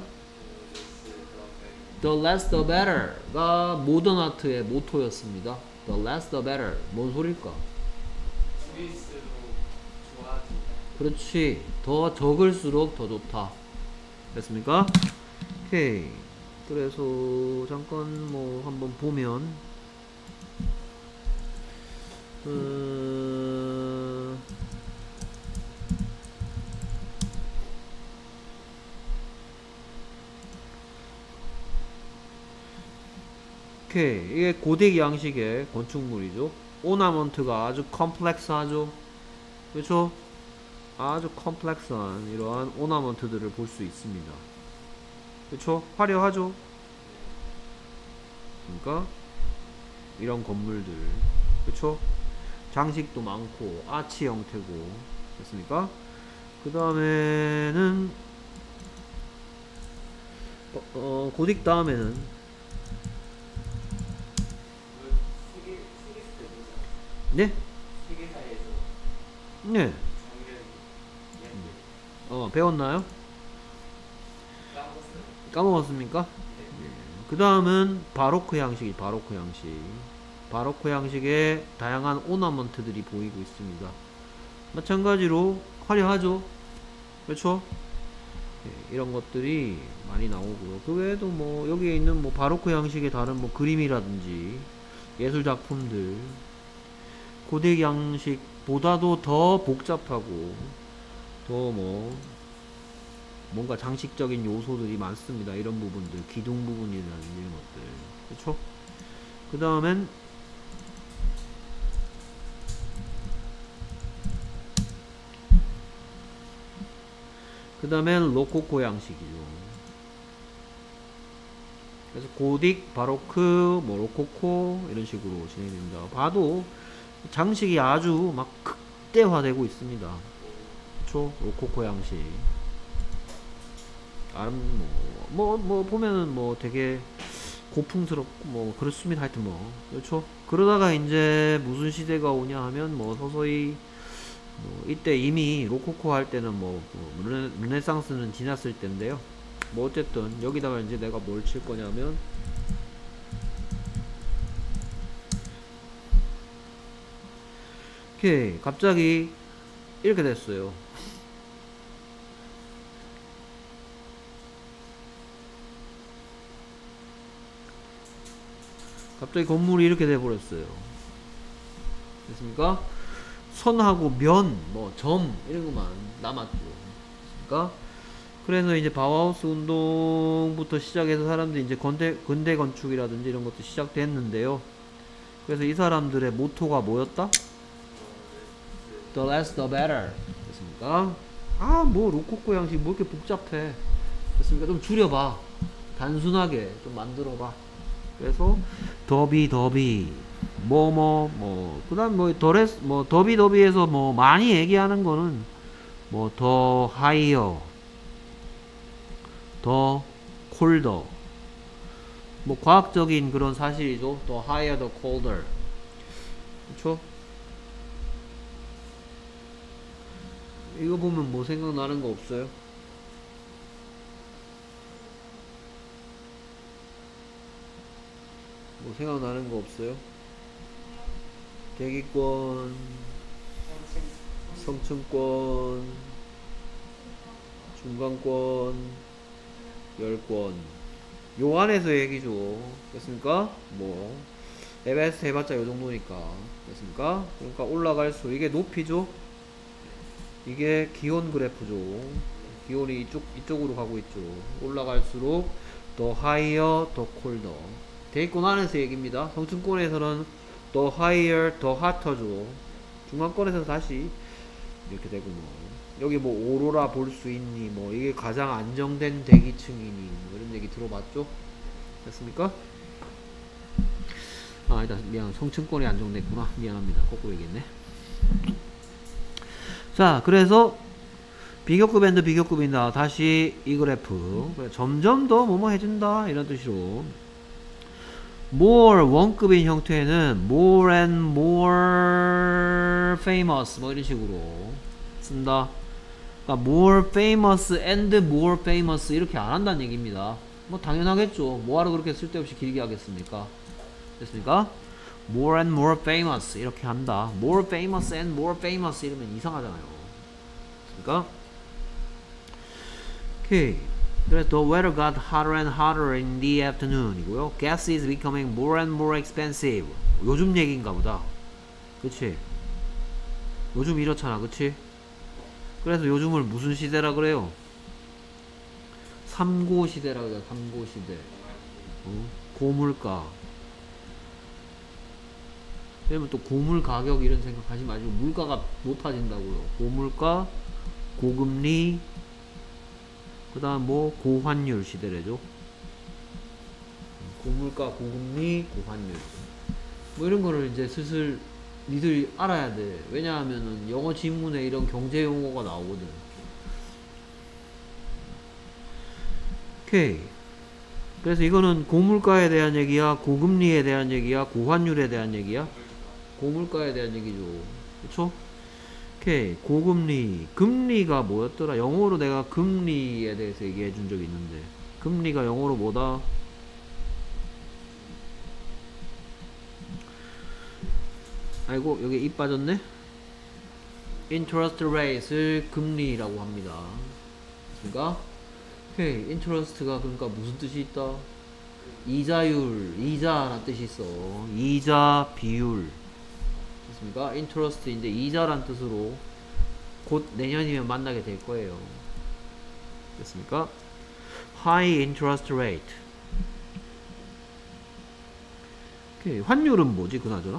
The less the better가 모던 아트의 모토였습니다. The less the better. 뭔 소릴까? 줄일수록 좋아진다. 그렇지. 더 적을수록 더 좋다. 됐습니까? 오케이. 그래서 잠깐 뭐 한번 보면 음... 오케이. 이게 고딕 양식의 건축물이죠. 오나먼트가 아주 컴플렉스하죠. 그렇죠? 아주 컴플렉스한 이러한 오나먼트들을 볼 수 있습니다. 그렇죠? 화려하죠? 그러니까 이런 건물들, 그렇죠? 장식도 많고 아치 형태고, 됐습니까? 그 다음에는 어, 어, 고딕 다음에는 세계 세계 스텝이잖아. 네? 세계사에서 네. 정렬 이야기 어, 배웠나요? 까먹었어요. 까먹었습니까? 네. 그 다음은 바로크 양식이 바로크 양식. 바로크 양식의 다양한 오너먼트들이 보이고 있습니다. 마찬가지로 화려하죠? 그렇죠? 네, 이런 것들이 많이 나오고요. 그 외에도 뭐 여기에 있는 뭐 바로크 양식의 다른 뭐 그림이라든지 예술 작품들, 고딕 양식보다도 더 복잡하고 더 뭐 뭔가 장식적인 요소들이 많습니다. 이런 부분들, 기둥 부분이라든지 이런 것들. 그쵸? 그 다음엔 그 다음엔 로코코 양식이죠. 그래서 고딕, 바로크, 뭐 로코코 이런 식으로 진행됩니다. 봐도 장식이 아주 막 극대화되고 있습니다. 그쵸? 로코코 양식. 아, 뭐, 뭐, 뭐, 보면은 뭐 되게 고풍스럽고 뭐 그렇습니다. 하여튼 뭐. 그렇죠? 그러다가 이제 무슨 시대가 오냐 하면 뭐 서서히 뭐 이때 이미 로코코 할 때는 뭐, 뭐 르네, 르네상스는 지났을 때인데요. 뭐 어쨌든 여기다가 이제 내가 뭘 칠 거냐면 오케이 갑자기 이렇게 됐어요. 갑자기 건물이 이렇게 돼버렸어요. 됐습니까? 선하고 면, 뭐 점 이런 것만 남았죠. 됐습니까? 그래서 이제 바우하우스 운동부터 시작해서 사람들이 이제 근대, 근대 건축이라든지 이런 것도 시작됐는데요. 그래서 이 사람들의 모토가 뭐였다? The less the better. 됐습니까? 아, 뭐 로코코 양식 뭐 이렇게 복잡해. 됐습니까? 좀 줄여봐. 단순하게 좀 만들어봐. 그래서 더비 더비 뭐뭐 뭐 그다음 뭐 더레스 뭐 더비 더비에서 뭐 많이 얘기하는 거는 뭐 더 하이어 더 콜더 뭐 과학적인 그런 사실이죠. 더 higher the colder. 그쵸? 이거 보면 뭐 생각나는 거 없어요? 뭐 생각나는 거 없어요? 대기권, 성층권, 중간권, 열권. 요 안에서 얘기죠. 됐습니까? 뭐 에베스트 해봤자 요 정도니까. 됐습니까? 그러니까 올라갈수록 이게 높이죠. 이게 기온 그래프죠. 기온이 이쪽, 이쪽으로 가고 있죠. 올라갈수록 더 higher, 더 colder. 대기권 안에서 얘기입니다. 성층권에서는 더 higher, 더 hotter 죠. 중간권에서는 다시 이렇게 되고 뭐 여기 뭐 오로라 볼 수 있니 뭐 이게 가장 안정된 대기층이니 뭐 이런 얘기 들어봤죠? 됐습니까? 아 일단 미안 성층권이 안정됐구나. 미안합니다. 거꾸로 얘기했네. 자 그래서 비교급 앤드 비교급이다. 다시 이 그래프 그래, 점점 더 뭐뭐 해준다 이런 뜻으로 more 원급인 형태는 more and more famous 뭐 이런 식으로 쓴다. 그러니까 more famous and more famous 이렇게 안 한다는 얘기입니다. 뭐 당연하겠죠. 뭐하러 그렇게 쓸데없이 길게 하겠습니까? 됐습니까? more and more famous 이렇게 한다. more famous and more famous 이러면 이상하잖아요. 됐습니까? 오케이. 그래서 the weather got hotter and hotter in the afternoon 이고요. gas is becoming more and more expensive. 요즘 얘기인가 보다. 그치? 요즘 이렇잖아. 그치? 그래서 요즘을 무슨 시대라 그래요? 삼고 시대라 그래요. 삼고 시대. 어? 고물가. 그러면 또 고물 가격 이런 생각 하지 마시고 물가가 높아진다고요. 고물가, 고금리, 그 다음 뭐 고환율 시대래죠. 고물가, 고금리, 고환율. 뭐 이런 거를 이제 슬슬 니들이 알아야 돼. 왜냐하면은 영어 지문에 이런 경제 용어가 나오거든. 오케이. 그래서 이거는 고물가에 대한 얘기야, 고금리에 대한 얘기야, 고환율에 대한 얘기야? 고물가에 대한 얘기죠. 그쵸? 오케이. 고금리. 금리가 뭐였더라? 영어로 내가 금리에 대해서 얘기해 준 적이 있는데. 금리가 영어로 뭐다? 아이고 여기 입 빠졌네. interest rate을 금리라고 합니다. 그러니까 오케이 interest가 그러니까 무슨 뜻이 있다? 이자율, 이자라는 뜻이 있어. 이자 비율. 됐습니까? interest인데 이자란 뜻으로 곧 내년이면 만나게 될 거예요. 됐습니까? high interest rate. 오케이. 환율은 뭐지 그나저나?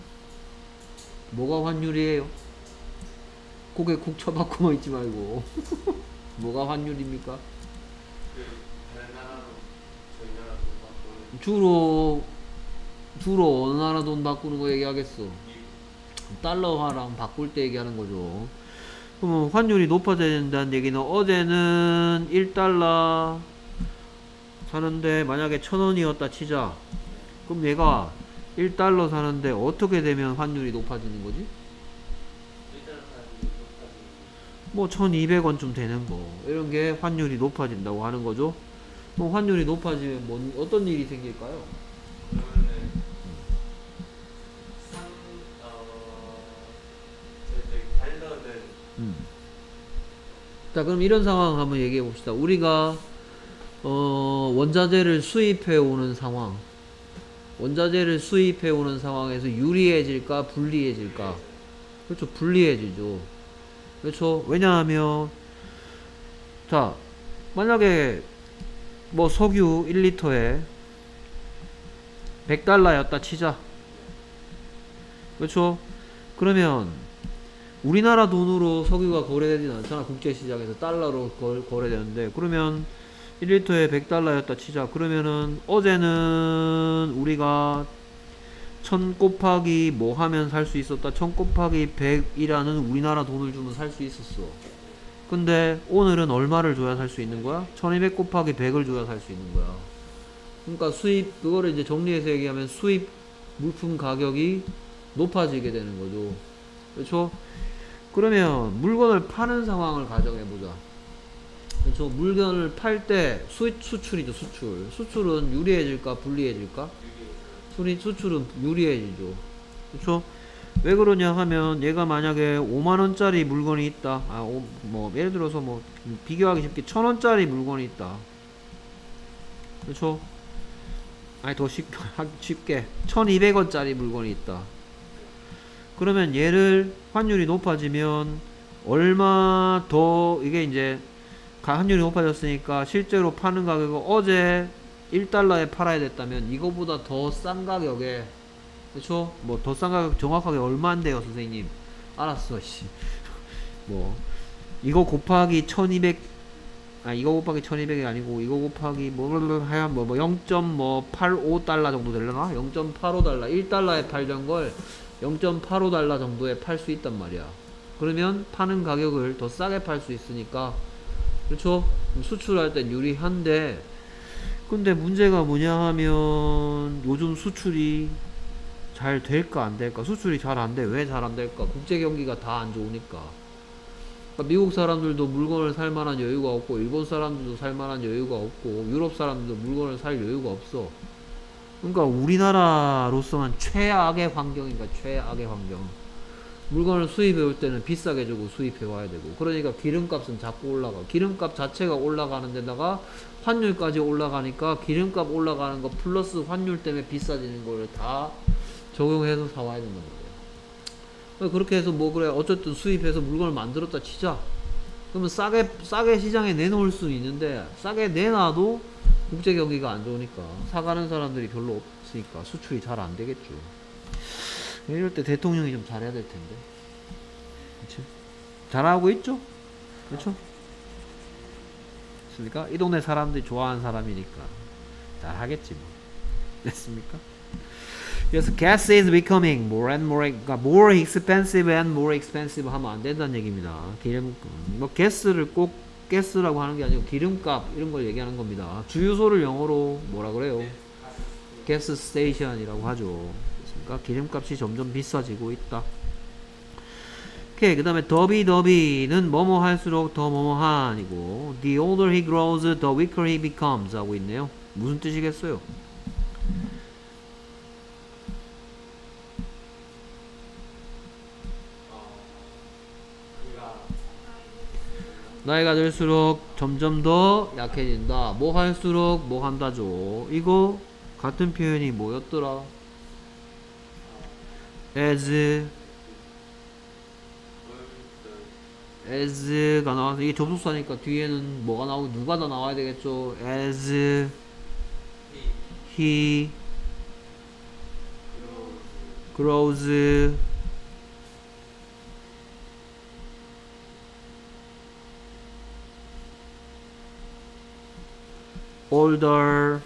뭐가 환율이에요? 고개 국 쳐박고만 있지 말고 뭐가 환율입니까? 그 다른 나라로 저희 나라 돈 바꾸는 주로 주로 어느 나라 돈 바꾸는 거 얘기하겠어? 미국. 달러화랑 바꿀 때 얘기하는 거죠. 그러면 환율이 높아져야 된다는 얘기는 어제는 일 달러 사는데 만약에 천 원이었다 치자. 그럼 얘가 일 달러 사는데 어떻게 되면 환율이 높아지는 거지? 일단 사람이 높아지는 뭐 천이백 원쯤 되는 거. 이런 게 환율이 높아진다고 하는 거죠. 그럼 환율이 높아지면 뭔, 어떤 일이 생길까요? 그러면은 상 어 저희 달러는 음. 자, 그럼 이런 상황 한번 얘기해 봅시다. 우리가 어, 원자재를 수입해 오는 상황. 원자재를 수입해 오는 상황에서 유리해질까 불리해질까? 그렇죠. 불리해지죠. 그렇죠. 왜냐하면 자, 만약에 뭐 석유 일 리터에 백 달러였다 치자. 그렇죠. 그러면 우리나라 돈으로 석유가 거래되진 않잖아. 국제시장에서 달러로 거, 거래되는데, 그러면 일 리터에 백 달러였다 치자. 그러면은 어제는 우리가 천 곱하기 뭐 하면 살 수 있었다. 천 곱하기 백이라는 우리나라 돈을 주면 살 수 있었어. 근데 오늘은 얼마를 줘야 살 수 있는 거야? 천이백 곱하기 백을 줘야 살 수 있는 거야. 그러니까 수입, 그거를 이제 정리해서 얘기하면 수입 물품 가격이 높아지게 되는 거죠. 그렇죠? 그러면 물건을 파는 상황을 가정해보자. 그렇죠? 물건을 팔 때 수출이죠. 수출. 수출은 유리해질까 불리해질까? 수리, 수출은 유리해지죠. 그렇죠? 왜 그러냐 하면 얘가 만약에 오만 원짜리 물건이 있다. 아, 오, 뭐 예를 들어서 뭐 비교하기 쉽게 천 원짜리 물건이 있다. 그렇죠? 아니 더 쉽, 쉽게 천이백 원짜리 물건이 있다. 그러면 얘를 환율이 높아지면 얼마 더, 이게 이제 환율이 높아졌으니까 실제로 파는 가격은 어제 일 달러에 팔아야 됐다면 이거보다 더 싼 가격에, 그쵸? 뭐 더 싼 가격 정확하게 얼마인데요 선생님? 알았어 씨. 뭐 이거 곱하기 천이백, 아 이거 곱하기 천이백이 아니고 이거 곱하기 뭐 하여간 뭐 영 점 팔오 달러 정도 되려나? 영 점 팔오 달러, 일 달러에 팔던 걸 영 점 팔오 달러 정도에 팔 수 있단 말이야. 그러면 파는 가격을 더 싸게 팔 수 있으니까, 그렇죠? 수출할 땐 유리한데, 근데 문제가 뭐냐 하면 요즘 수출이 잘 될까 안 될까? 수출이 잘 안 돼. 왜 잘 안 될까? 국제 경기가 다 안 좋으니까. 그러니까 미국 사람들도 물건을 살 만한 여유가 없고, 일본 사람들도 살 만한 여유가 없고, 유럽 사람들도 물건을 살 여유가 없어. 그러니까 우리나라로서는 최악의 환경인가, 최악의 환경. 물건을 수입해 올 때는 비싸게 주고 수입해 와야 되고, 그러니까 기름값은 자꾸 올라가. 기름값 자체가 올라가는 데다가 환율까지 올라가니까 기름값 올라가는 거 플러스 환율 때문에 비싸지는 걸 다 적용해서 사와야 된단 말이에요. 그렇게 해서 뭐 그래 어쨌든 수입해서 물건을 만들었다 치자. 그러면 싸게 싸게 시장에 내놓을 수는 있는데, 싸게 내놔도 국제 경기가 안 좋으니까 사가는 사람들이 별로 없으니까 수출이 잘 안 되겠죠. 이럴 때 대통령이 좀 잘해야 될 텐데. 그치? 잘하고 있죠? 그렇죠? 됐습니까? 이 동네 사람들이 좋아하는 사람이니까 잘하겠지 뭐. 됐습니까? 그래서 gas is becoming more and more, 그러니까 more expensive and more expensive 하면 안 된다는 얘기입니다. 기름, 뭐 가스를 꼭 가스라고 하는 게 아니고 기름값 이런 걸 얘기하는 겁니다. 주유소를 영어로 뭐라 그래요? 가스 스테이션이라고 하죠. 그러니까 기름값이 점점 비싸지고 있다. 오케이. 그 다음에 더비 더비는 뭐뭐 할수록 더 뭐뭐한이고, the older he grows, the weaker he becomes 하고 있네요. 무슨 뜻이겠어요? 나이가 들수록 점점 더 약해진다. 뭐 할수록 뭐 한다죠. 이거 같은 표현이 뭐였더라? as as가 나와서 이게 접속사니까 뒤에는 뭐가 나오고 누가 더 나와야 되겠죠. as he grows older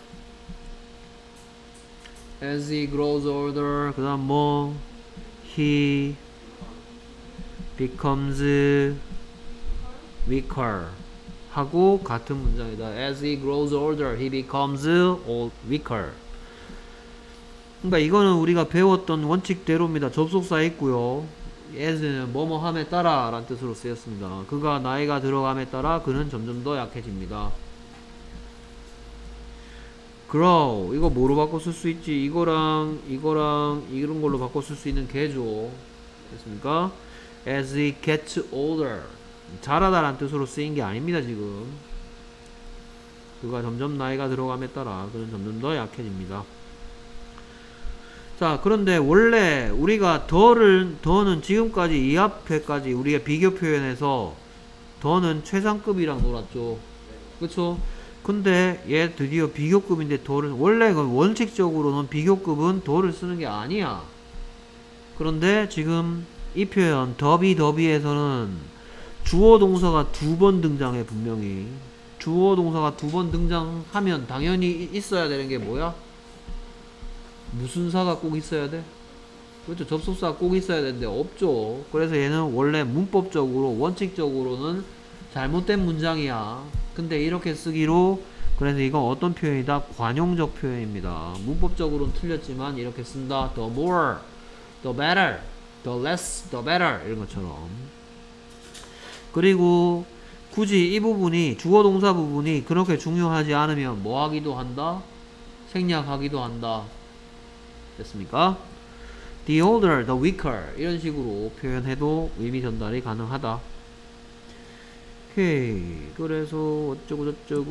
as he grows older 그 다음 뭐 he becomes weaker 하고 같은 문장이다. as he grows older he becomes old, weaker. 그러니까 이거는 우리가 배웠던 원칙대로입니다. 접속사 있고요. as는 뭐뭐 함에 따라 라는 뜻으로 쓰였습니다. 그가 나이가 들어감에 따라 그는 점점 더 약해집니다. grow 이거 뭐로 바꿔 쓸 수 있지? 이거랑 이거랑 이런 걸로 바꿔 쓸 수 있는 개죠. 됐습니까? as he gets older 자라다 라는 뜻으로 쓰인 게 아닙니다. 지금 그가 점점 나이가 들어감에 따라 그는 점점 더 약해집니다. 자, 그런데 원래 우리가 더를 더는 지금까지 이 앞에까지 우리가 비교 표현에서 더는 최상급이랑 놀았죠. 그쵸? 근데 얘 드디어 비교급인데 더를 원래 그 원칙적으로는 비교급은 더를 쓰는 게 아니야. 그런데 지금 이 표현 더비 더비에서는 주어 동사가 두 번 등장해. 분명히 주어 동사가 두 번 등장하면 당연히 있어야 되는 게 뭐야? 무슨 사가 꼭 있어야 돼? 그렇죠. 접속사가 꼭 있어야 되는데 없죠. 그래서 얘는 원래 문법적으로 원칙적으로는 잘못된 문장이야. 근데 이렇게 쓰기로 그래서 이건 어떤 표현이다? 관용적 표현입니다. 문법적으로는 틀렸지만 이렇게 쓴다. The more, the better, the less, the better 이런 것처럼. 그리고 굳이 이 부분이 주어 동사 부분이 그렇게 중요하지 않으면 뭐 하기도 한다? 생략하기도 한다. 됐습니까? The older, the weaker 이런 식으로 표현해도 의미 전달이 가능하다. 오케이. 그래서 어쩌고 저쩌고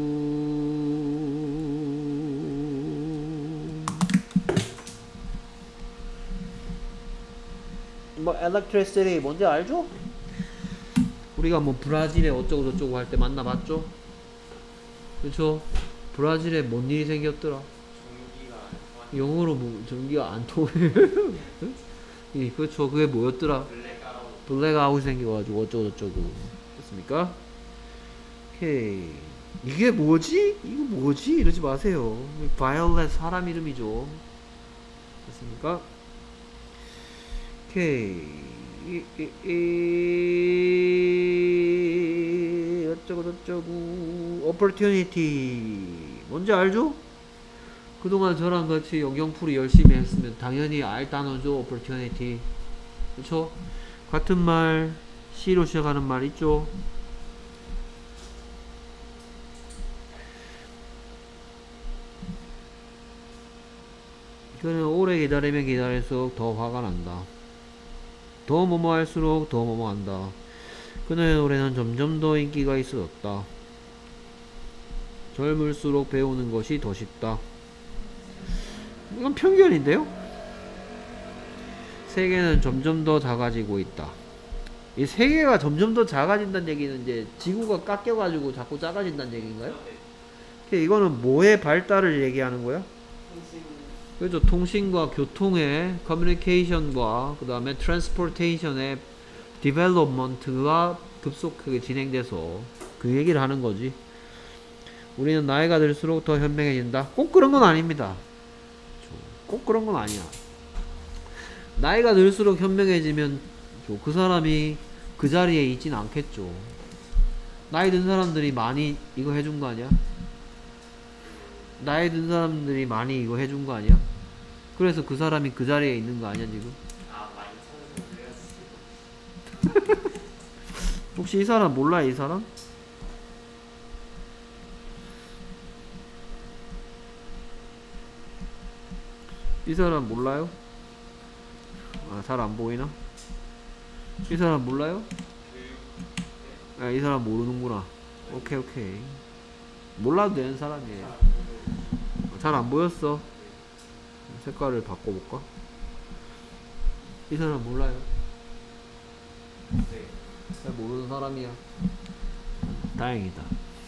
뭐 electricity 뭔지 알죠? 우리가 뭐 브라질에 어쩌고 저쩌고 할 때 만나봤죠? 그쵸? 브라질에 뭔 일이 생겼더라? 영어로 뭐 전기가 안 통해. 예, 그렇죠. 그게 뭐였더라? 블랙아웃 생겨가지고 어쩌고 저쩌고. 됐습니까? 오케이. 이게 뭐지? 이거 뭐지? 이러지 마세요. 바이올렛 사람 이름이죠. 됐습니까? 오케이. 이, 이, 이, 어쩌고 저쩌고. opportunity 뭔지 알죠? 그동안 저랑 같이 영영풀이 열심히 했으면 당연히 알 단어죠. opportunity. 그쵸? 같은 말 C로 시작하는 말 있죠? 이거는 오래 기다리면 기다릴수록 더 화가 난다. 더 뭐뭐 할수록 더 뭐뭐 한다. 그녀의 노래는 점점 더 인기가 있어졌다. 젊을수록 배우는 것이 더 쉽다. 이건 편견인데요? 세계는 점점 더 작아지고 있다. 이 세계가 점점 더 작아진다는 얘기는 이제 지구가 깎여가지고 자꾸 작아진다는 얘기인가요? 이거는 뭐의 발달을 얘기하는 거야? 그렇죠. 통신과 교통의 커뮤니케이션과 그 다음에 트랜스포테이션의 디벨롭먼트가 급속하게 진행돼서 그 얘기를 하는 거지. 우리는 나이가 들수록 더 현명해진다. 꼭 그런 건 아닙니다. 꼭 그런 건 아니야. 나이가 들수록 현명해지면 그 사람이 그 자리에 있진 않겠죠. 나이 든 사람들이 많이 이거 해준 거 아니야? 나이 든 사람들이 많이 이거 해준 거 아니야? 그래서 그 사람이 그 자리에 있는 거 아니야 지금? 아 많이 찾아서 그래야지. 혹시 이 사람 몰라? 이 사람? 이 사람 몰라요? 아, 잘 안 보이나? 이 사람 몰라요? 아, 이 사람 모르는구나. 오케이, 오케이. 몰라도 되는 사람이에요. 잘 안 보였어. 색깔을 바꿔볼까? 이 사람 몰라요? 네. 잘 모르는 사람이야. 다행이다.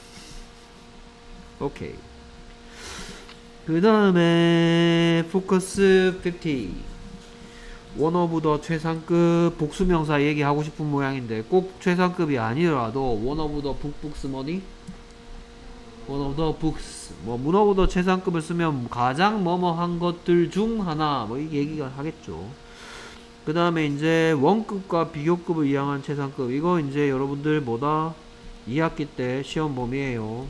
오케이. 그 다음에 포커스 오십. 원 오브 더 최상급 복수명사 얘기하고 싶은 모양인데 꼭 최상급이 아니더라도 원 오브 더 북북스 머니? 원 오브 더 북스 뭐 문 오브 더 최상급을 쓰면 가장 뭐뭐 한 것들 중 하나 뭐 이 얘기가 하겠죠. 그 다음에 이제 원급과 비교급을 이양한 최상급 이거 이제 여러분들 뭐다? 이 학기 때 시험 범위에요.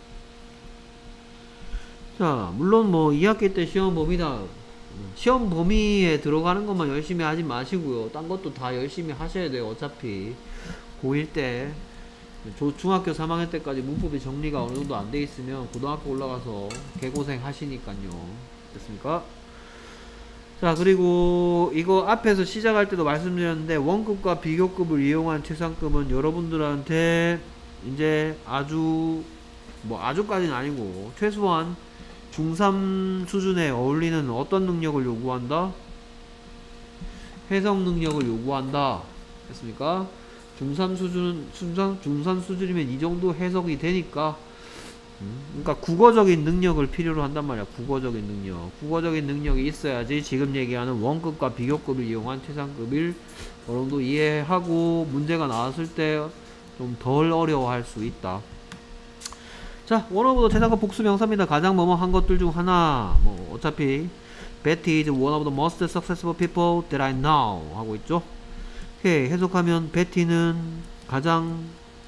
자 물론 뭐 이 학기 때 시험 범위다 시험 범위에 들어가는 것만 열심히 하지 마시고요. 딴 것도 다 열심히 하셔야 돼요. 어차피 고일 때 조, 중학교 삼 학년 때까지 문법이 정리가 어느 정도 안 돼 있으면 고등학교 올라가서 개고생 하시니까요. 됐습니까? 자 그리고 이거 앞에서 시작할 때도 말씀드렸는데 원급과 비교급을 이용한 최상급은 여러분들한테 이제 아주 뭐 아주까지는 아니고 최소한 중삼 수준에 어울리는 어떤 능력을 요구한다? 해석 능력을 요구한다. 됐습니까? 중삼 수준, 중삼, 중삼 수준이면 이 정도 해석이 되니까, 음, 그러니까 국어적인 능력을 필요로 한단 말이야. 국어적인 능력. 국어적인 능력이 있어야지 지금 얘기하는 원급과 비교급을 이용한 최상급을 어느 정도 이해하고 문제가 나왔을 때 좀 덜 어려워할 수 있다. 자, 원 오브 더 최상급 복수 명사입니다. 가장 뭐뭐 한 것들 중 하나. 뭐 어차피 Betty is one of the most successful people that I know 하고 있죠. 오케이, 해석하면 베티는 가장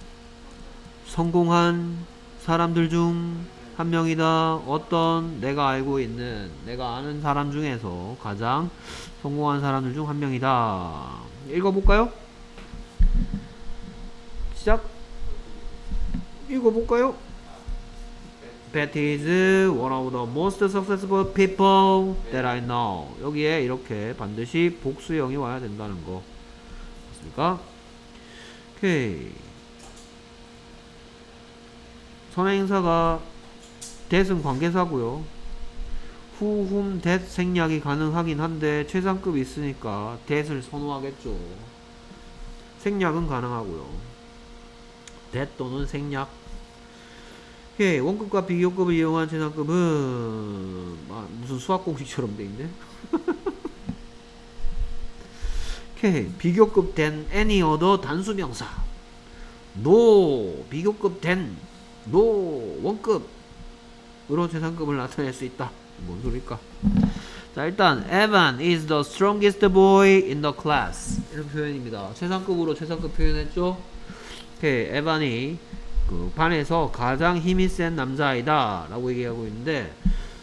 성공한 사람들 중 한 명이다. 어떤 내가 알고 있는 내가 아는 사람 중에서 가장 성공한 사람들 중 한 명이다. 읽어볼까요? 시작. 읽어볼까요? Betty is one of the most successful people that I know. 여기에 이렇게 반드시 복수형이 와야 된다는 거. 맞습니까? 오케이. 선행사가 that은 관계사고요. who, whom, that 생략이 가능하긴 한데 최상급이 있으니까 that을 선호하겠죠. 생략은 가능하고요. that 또는 생략. 오케이. 원급과 비교급을 이용한 최상급은 아, 무슨 수학 공식처럼 돼 있네. 오케이. 비교급 된 any other 단수명사. no 비교급 된 no 원급으로 최상급을 나타낼 수 있다. 뭔 소리일까? 자, 일단 Evan is the strongest boy in the class. 이런 표현입니다. 최상급으로 최상급 표현했죠? 오케이. 에반이 그 반에서 가장 힘이 센 남자아이다 라고 얘기하고 있는데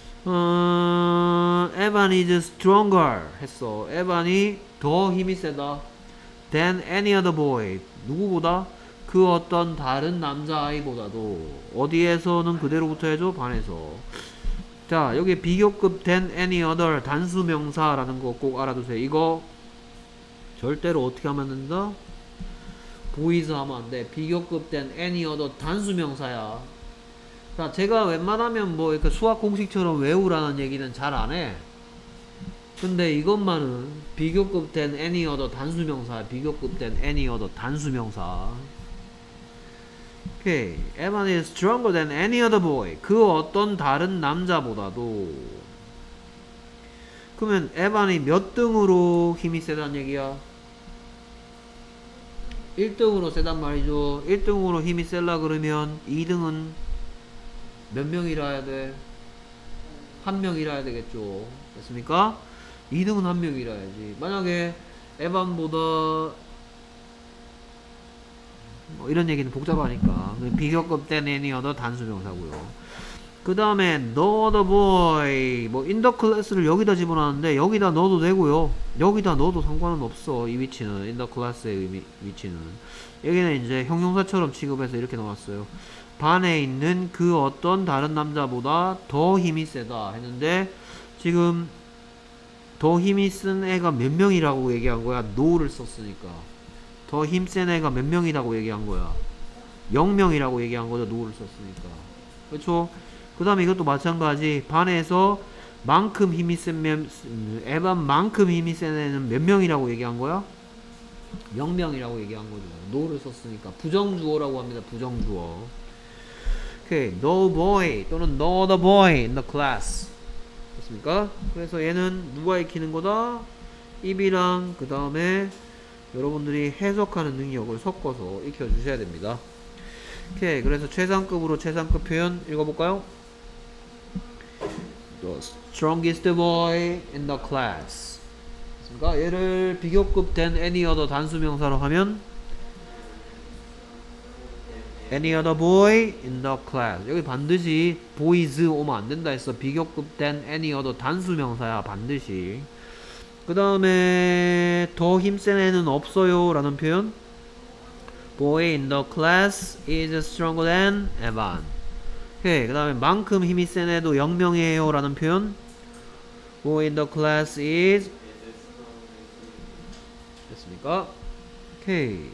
어, 에반 is stronger 했어. 에반이 더 힘이 세다 than any other boy. 누구보다? 그 어떤 다른 남자아이보다도. 어디에서는 그대로 붙어야죠? 반에서. 자, 여기 비교급 than any other 단수명사라는 거 꼭 알아두세요. 이거 절대로 어떻게 하면 안 된다? 보이즈 하면 안 돼. 비교급 than any other 단수명사야. 자, 제가 웬만하면 뭐 이렇게 수학 공식처럼 외우라는 얘기는 잘 안 해. 근데 이것만은 비교급 than any other 단수명사. 비교급 than any other 단수명사. 오케이. Evan is stronger than any other boy. 그 어떤 다른 남자보다도. 그러면 에반이 몇 등으로 힘이 세단 얘기야? 일 등으로 세단 말이죠. 일 등으로 힘이 셀라 그러면 이 등은 몇 명이라 해야 돼? 한 명이라 해야 되겠죠. 됐습니까? 이 등은 한 명이라 해야지. 만약에 에반보다 뭐 이런 얘기는 복잡하니까 비교급 than any other 단수명사고요. 그 다음에 no other boy 뭐 in the class를 여기다 집어넣었는데 여기다 넣어도 되고요. 여기다 넣어도 상관은 없어. 이 위치는 in the class의 의미, 위치는 여기는 이제 형용사처럼 취급해서 이렇게 넣었어요. 반에 있는 그 어떤 다른 남자보다 더 힘이 세다 했는데 지금 더 힘이 쓴 애가 몇 명이라고 얘기한 거야? no를 썼으니까. 더 힘센 애가 몇 명이라고 얘기한 거야? 영 명이라고 얘기한 거죠. no를 썼으니까. 그렇죠? 그 다음에 이것도 마찬가지. 반에서 만큼 힘이 센 에반만큼 힘이 센 애는 몇 명이라고 얘기한 거야? 명명이라고 얘기한 거죠. no를 썼으니까 부정주어라고 합니다. 부정주어. 오케이, no boy 또는 no other boy in the class. 됐습니까? 그래서 얘는 누가 익히는 거다? 입이랑 그 다음에 여러분들이 해석하는 능력을 섞어서 익혀주셔야 됩니다. 오케이, 그래서 최상급으로 최상급 표현 읽어볼까요? The strongest boy in the class. 됐습니까? 얘를 비교급 된 any other 단수명사로 하면 any other boy in the class. 여기 반드시 boys 오면 안 된다 했어. 비교급 된 any other 단수명사야, 반드시. 그 다음에 더 힘센 애는 없어요 라는 표현. boy in the class is stronger than Evan. 오케이, 그 다음에 만큼 힘이 센 애도 영 명이에요 라는 표현. boy in the class is 됐습니까? 오케이.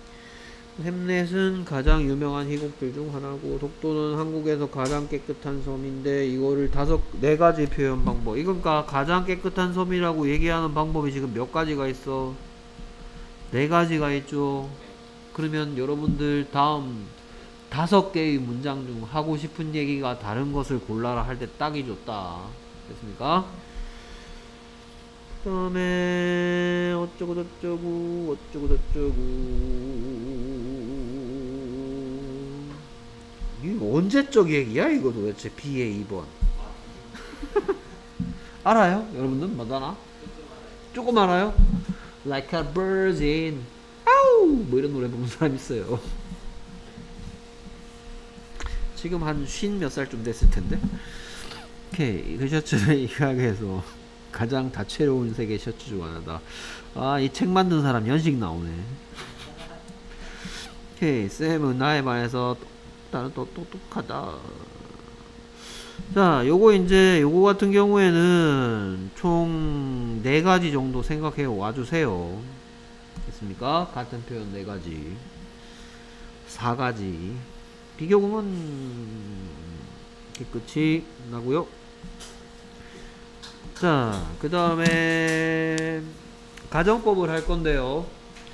햄릿은 가장 유명한 희곡들 중 하나고, 독도는 한국에서 가장 깨끗한 섬인데, 이거를 다섯 네 가지 표현 방법. 이건가 가장 깨끗한 섬이라고 얘기하는 방법이 지금 몇 가지가 있어? 네 가지가 있죠. 그러면 여러분들 다음 다섯 개의 문장 중 하고 싶은 얘기가 다른 것을 골라라 할 때 딱이죠. 딱. 됐습니까? 그 다음에 어쩌고 저쩌고 어쩌고 저쩌고. 이거 언제적 얘기야 이거 도대체? 비의 이 번 알아요? 여러분들 뭐다나? 조금 알아요? Like a virgin 아우 뭐 이런 노래 부르는 사람 있어요. 지금 한 쉰 몇 살쯤 됐을 텐데. 오케이, 그 셔츠를 이 가게에서 가장 다채로운 세계 셔츠 중 하나다. 아, 이 책 만든 사람 연식 나오네. 오케이, 쌤은 나에 반해서 나는 또 똑똑하다. 자, 요거 이제 요거 같은 경우에는 총 네 가지 정도 생각해 와주세요. 됐습니까? 같은 표현 네 가지, 사 가지. 비교구문 끝이 나고요. 자, 그 다음에 가정법을 할 건데요.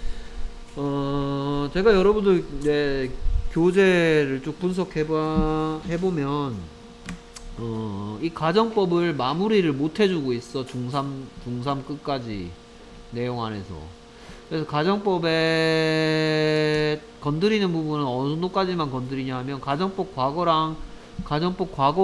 어, 제가 여러분들 이제 교재를 쭉 분석해봐 해보면 어, 이 가정법을 마무리를 못 해주고 있어. 중삼 중삼 끝까지 내용 안에서. 그래서 가정법에 건드리는 부분은 어느 정도까지만 건드리냐 하면, 가정법 과거랑 가정법 과거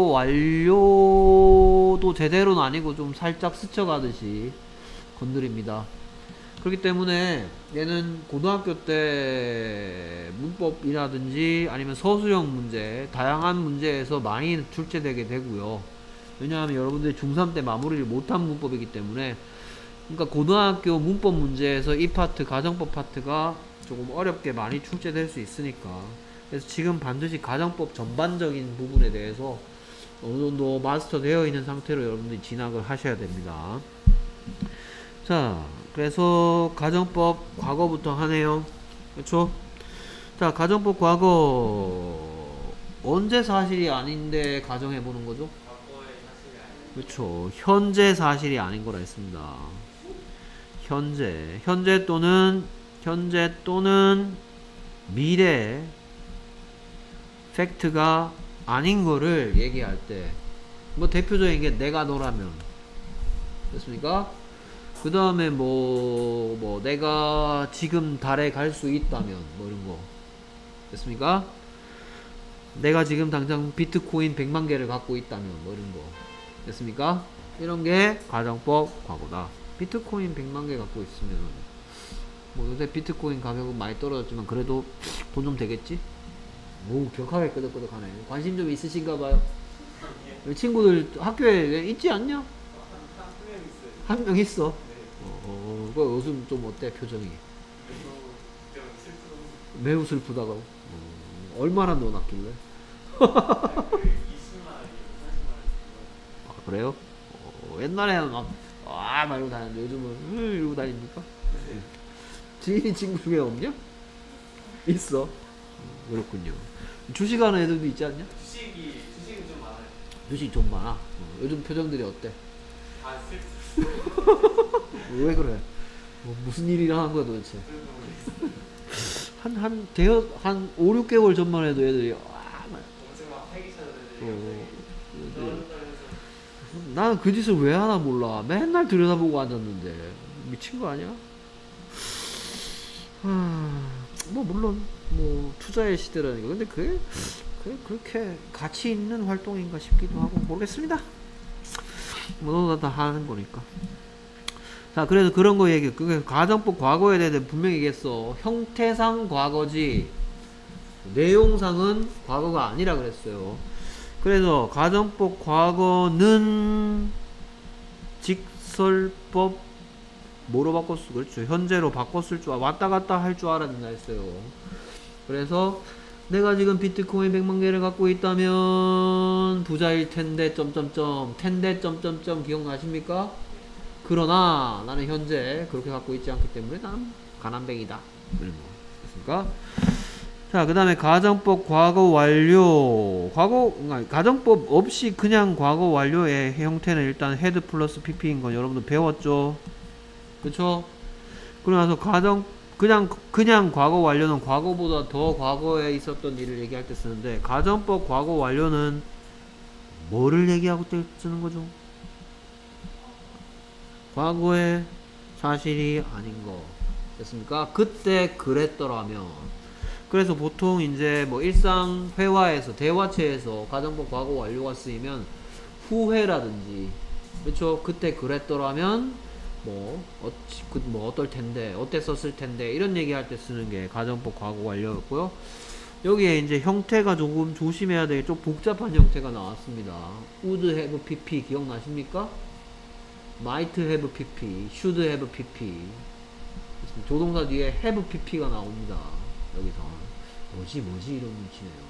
완료도 제대로는 아니고 좀 살짝 스쳐가듯이 건드립니다. 그렇기 때문에 얘는 고등학교 때 문법이라든지 아니면 서술형 문제, 다양한 문제에서 많이 출제되게 되고요. 왜냐하면 여러분들이 중삼 때 마무리를 못한 문법이기 때문에. 그러니까 고등학교 문법 문제에서 이 파트, 가정법 파트가 조금 어렵게 많이 출제될 수 있으니까. 그래서 지금 반드시 가정법 전반적인 부분에 대해서 어느 정도 마스터 되어 있는 상태로 여러분들이 진학을 하셔야 됩니다. 자, 그래서 가정법 과거부터 하네요. 그렇죠? 자, 가정법 과거 언제 사실이 아닌데 가정해 보는 거죠? 그렇죠. 현재 사실이 아닌 거라 했습니다. 현재, 현재 또는 현재 또는 미래 팩트가 아닌 거를 얘기할 때, 뭐 대표적인 게 내가 너라면 됐습니까? 그 다음에 뭐, 뭐 내가 지금 달에 갈 수 있다면 뭐 이런 거 됐습니까? 내가 지금 당장 비트코인 백만 개를 갖고 있다면 뭐 이런 거 됐습니까? 이런 게 가정법 과거다. 비트코인 백만 개 갖고 있으면 뭐 요새 비트코인 가격은 많이 떨어졌지만 그래도 돈 좀 되겠지? 오, 격하게 끄덕끄덕하네. 관심 좀 있으신가 봐요. 친구들 학교에 있지 않냐? 한 명 있어. 어, 어, 그 요즘 좀 어때 표정이? 매우 슬프다고. 어, 얼마나 넣어놨길래? 아, 그래요? 어, 옛날에는 막 아, 막 이러고 다녔는데 요즘은 으, 이러고 다닙니까? 네. 지인이 친구 중에 없냐? 있어. 어, 그렇군요. 주식하는 애들도 있지 않냐? 주식이 주식은 좀 많아요. 주식 좀 많아. 어, 요즘 표정들이 어때? 다 슬. 왜 그래? 뭐 무슨 일이 일어난 거야 도대체. 그래도 모르겠어요. 한, 한, 대여, 한 오, 육 개월 전만 해도 애들이, 와, 막, 동생 막 회기 찾아야 어, 되는데 애들, 떨어져서 나는 그 짓을 왜 하나 몰라. 맨날 들여다보고 앉았는데. 미친 거 아니야? 하, 뭐, 물론, 뭐, 투자의 시대라니까. 근데 그게, 그게 그렇게 가치 있는 활동인가 싶기도 하고, 모르겠습니다. 뭐, 너도 다 하는 거니까. 자, 그래서 그런 거 얘기, 그게 가정법 과거에 대해 분명히 얘기했어. 형태상 과거지, 내용상은 과거가 아니라 그랬어요. 그래서 가정법 과거는 직설법 뭐로 바꿨어? 그렇죠. 현재로 바꿨을 줄, 왔다 갔다 할 줄 알아야 된다 했어요. 그래서 내가 지금 비트코인 백만 개를 갖고 있다면 부자일 텐데 점점점 텐데 점점점 기억나십니까? 그러나 나는 현재 그렇게 갖고 있지 않기 때문에 나는 가난뱅이다. 됐습니까? 자, 그 다음에 가정법 과거 완료. 과거, 가정법 없이 그냥 과거 완료의 형태는 일단 헤드 플러스 피피인 건 여러분들 배웠죠? 그쵸? 그러고 나서 가정, 그냥, 그냥 과거 완료는 과거보다 더 과거에 있었던 일을 얘기할 때 쓰는데, 가정법 과거 완료는 뭐를 얘기하고 때 쓰는 거죠? 과거의 사실이 아닌 거. 됐습니까? 그때 그랬더라면. 그래서 보통 이제 뭐 일상 회화에서, 대화체에서 가정법 과거 완료가 쓰이면 후회라든지, 그렇죠? 그때 그랬더라면 뭐, 어, 그, 뭐 어떨 텐데, 어땠었을 텐데, 이런 얘기할 때 쓰는 게 가정법 과거 완료였고요. 여기에 이제 형태가 조금 조심해야 되게 좀 복잡한 형태가 나왔습니다. would have pp 기억나십니까? might have pp, should have pp. 조동사 뒤에 have pp가 나옵니다. 여기서. 뭐지 뭐지 이런 눈치네요.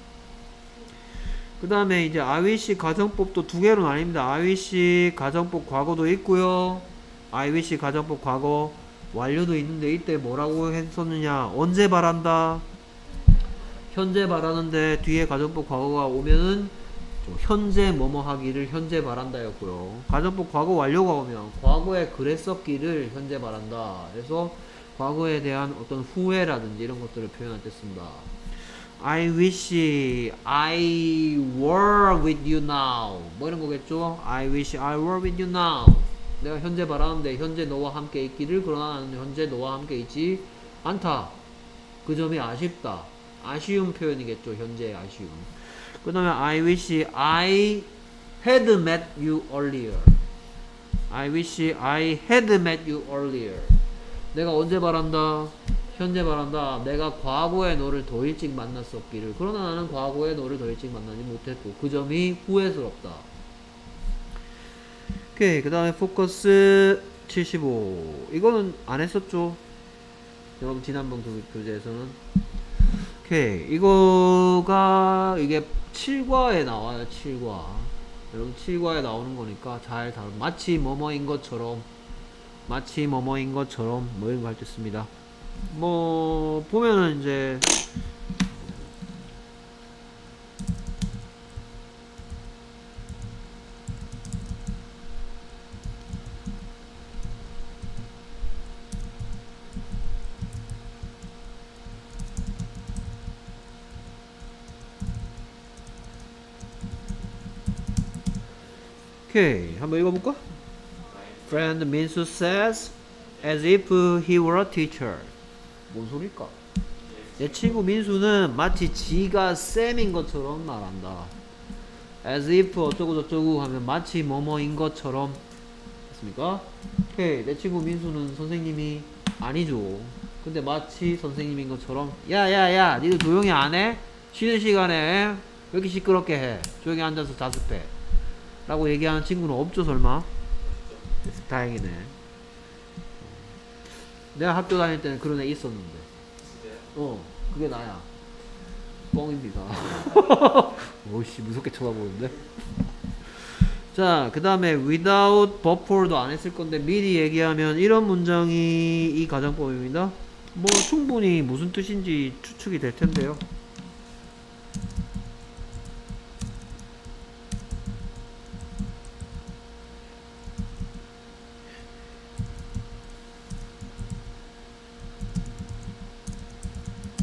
그 다음에 이제 I wish 가정법도 두 개로 나뉩니다. I wish 가정법 과거도 있고요. I wish 가정법 과거 완료도 있는데 이때 뭐라고 했었느냐. 언제 바란다. 현재 바라는데 뒤에 가정법 과거가 오면은 현재 뭐뭐 하기를 현재 바란다 였고요. 가정법 과거 완료가 오면 과거에 그랬었기를 현재 바란다. 그래서 과거에 대한 어떤 후회라든지 이런 것들을 표현할 때 씁니다. I wish I were with you now. 뭐 이런 거겠죠? I wish I were with you now. 내가 현재 바라는데 현재 너와 함께 있기를, 그러나 나는 현재 너와 함께 있지 않다. 그 점이 아쉽다. 아쉬운 표현이겠죠. 현재의 아쉬움. 그 다음에 I wish I had met you earlier. I wish I had met you earlier. 내가 언제 바란다? 현재 바란다. 내가 과거에 너를 더 일찍 만났었기를. 그러나 나는 과거에 너를 더 일찍 만나지 못했고 그 점이 후회스럽다. 오케이. 그 다음에 포커스 칠십오. 이거는 안 했었죠? 여러분 지난번 그 교재에서는. 오케이. 이거가 이게 칠과에 나와요. 칠과. 여러분 칠과에 나오는 거니까 잘 다룬. 마치 뭐뭐인 것처럼, 마치 뭐뭐인 것처럼 뭐 이런 거 할 때 씁니다. 뭐 보면은 이제 오케이. 한번 읽어볼까? Friend Minsu says as if he were a teacher. 뭔 소릴까? 내 친구 민수는 마치 지가 쌤인 것처럼 말한다. as if 어쩌고 저쩌고 하면 마치 뭐뭐인 것처럼. 됐습니까? 오케이. 내 친구 민수는 선생님이 아니죠. 근데 마치 선생님인 것처럼. 야야야 니들 조용히 안 해? 쉬는 시간에 왜 이렇게 시끄럽게 해? 조용히 앉아서 자습해 라고 얘기하는 친구는 없죠 설마? 다행이네. 내가 학교 다닐 때는 그런 애 있었는데. 진짜요? 어, 그게 나야. 뻥입니다. 오씨, 무섭게 쳐다보는데. 자, 그 다음에 without buffalo도 안 했을 건데 미리 얘기하면 이런 문장이 이 가정법입니다. 뭐 충분히 무슨 뜻인지 추측이 될 텐데요.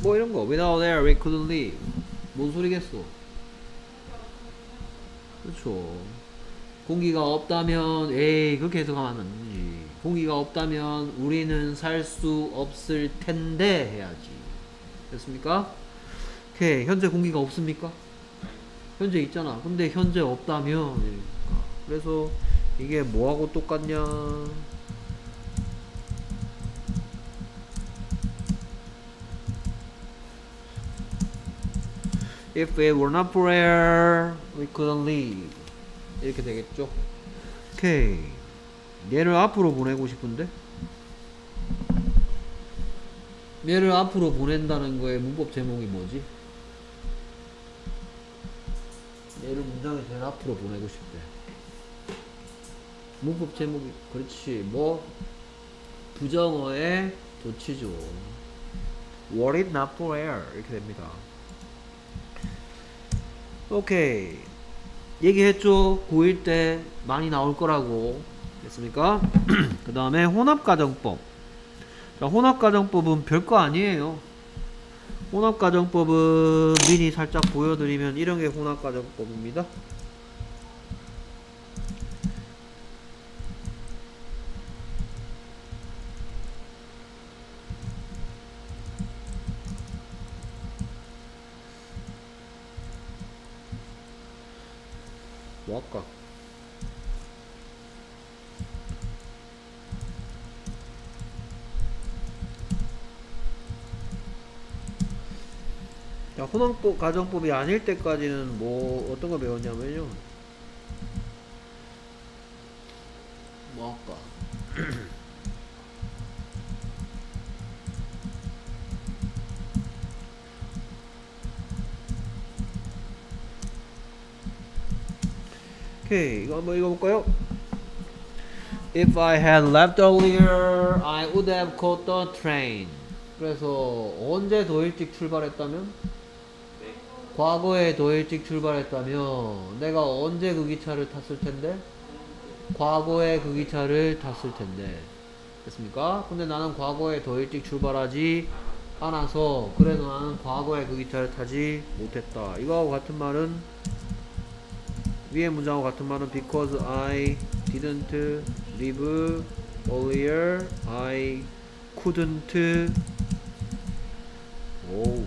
뭐 이런 거. Without air we couldn't live. 뭔 소리겠어? 그렇죠. 공기가 없다면 에이 그렇게 해석하면 안 되지. 공기가 없다면 우리는 살 수 없을 텐데 해야지. 됐습니까? 오케이. 현재 공기가 없습니까? 현재 있잖아. 근데 현재 없다면 이러니까. 그래서 이게 뭐하고 똑같냐? If it were not for air, we couldn't live. 이렇게 되겠죠? 오케이. 얘를 앞으로 보내고 싶은데? 얘를 앞으로 보낸다는 거의 문법 제목이 뭐지? 얘를 문장에 제일 앞으로 보내고 싶대. 문법 제목이, 그렇지. 뭐? 부정어의 조치죠. Were it not for air. 이렇게 됩니다. 오케이. 얘기했죠. 고일 때 많이 나올 거라고. 됐습니까? 그 다음에 혼합가정법. 자, 혼합가정법은 별거 아니에요. 혼합가정법은 미리 살짝 보여드리면 이런 게 혼합가정법입니다. 뭐 할까? 자, 혼합법 가정법이 아닐 때까지는 뭐 어떤 거 배웠냐면요. 뭐 할까? 오케이, 이거 한번 읽어볼까요? If I had left earlier, I would have caught the train. 그래서 언제 더 일찍 출발했다면? 네. 과거에 더 일찍 출발했다면 내가 언제 그 기차를 탔을 텐데? 과거에 그 기차를 탔을 텐데. 됐습니까? 근데 나는 과거에 더 일찍 출발하지 않아서 그래서 나는 과거에 그 기차를 타지 못했다. 이거하고 같은 말은 위의 문장하고 같은 말은 because I didn't leave earlier, I couldn't. 오,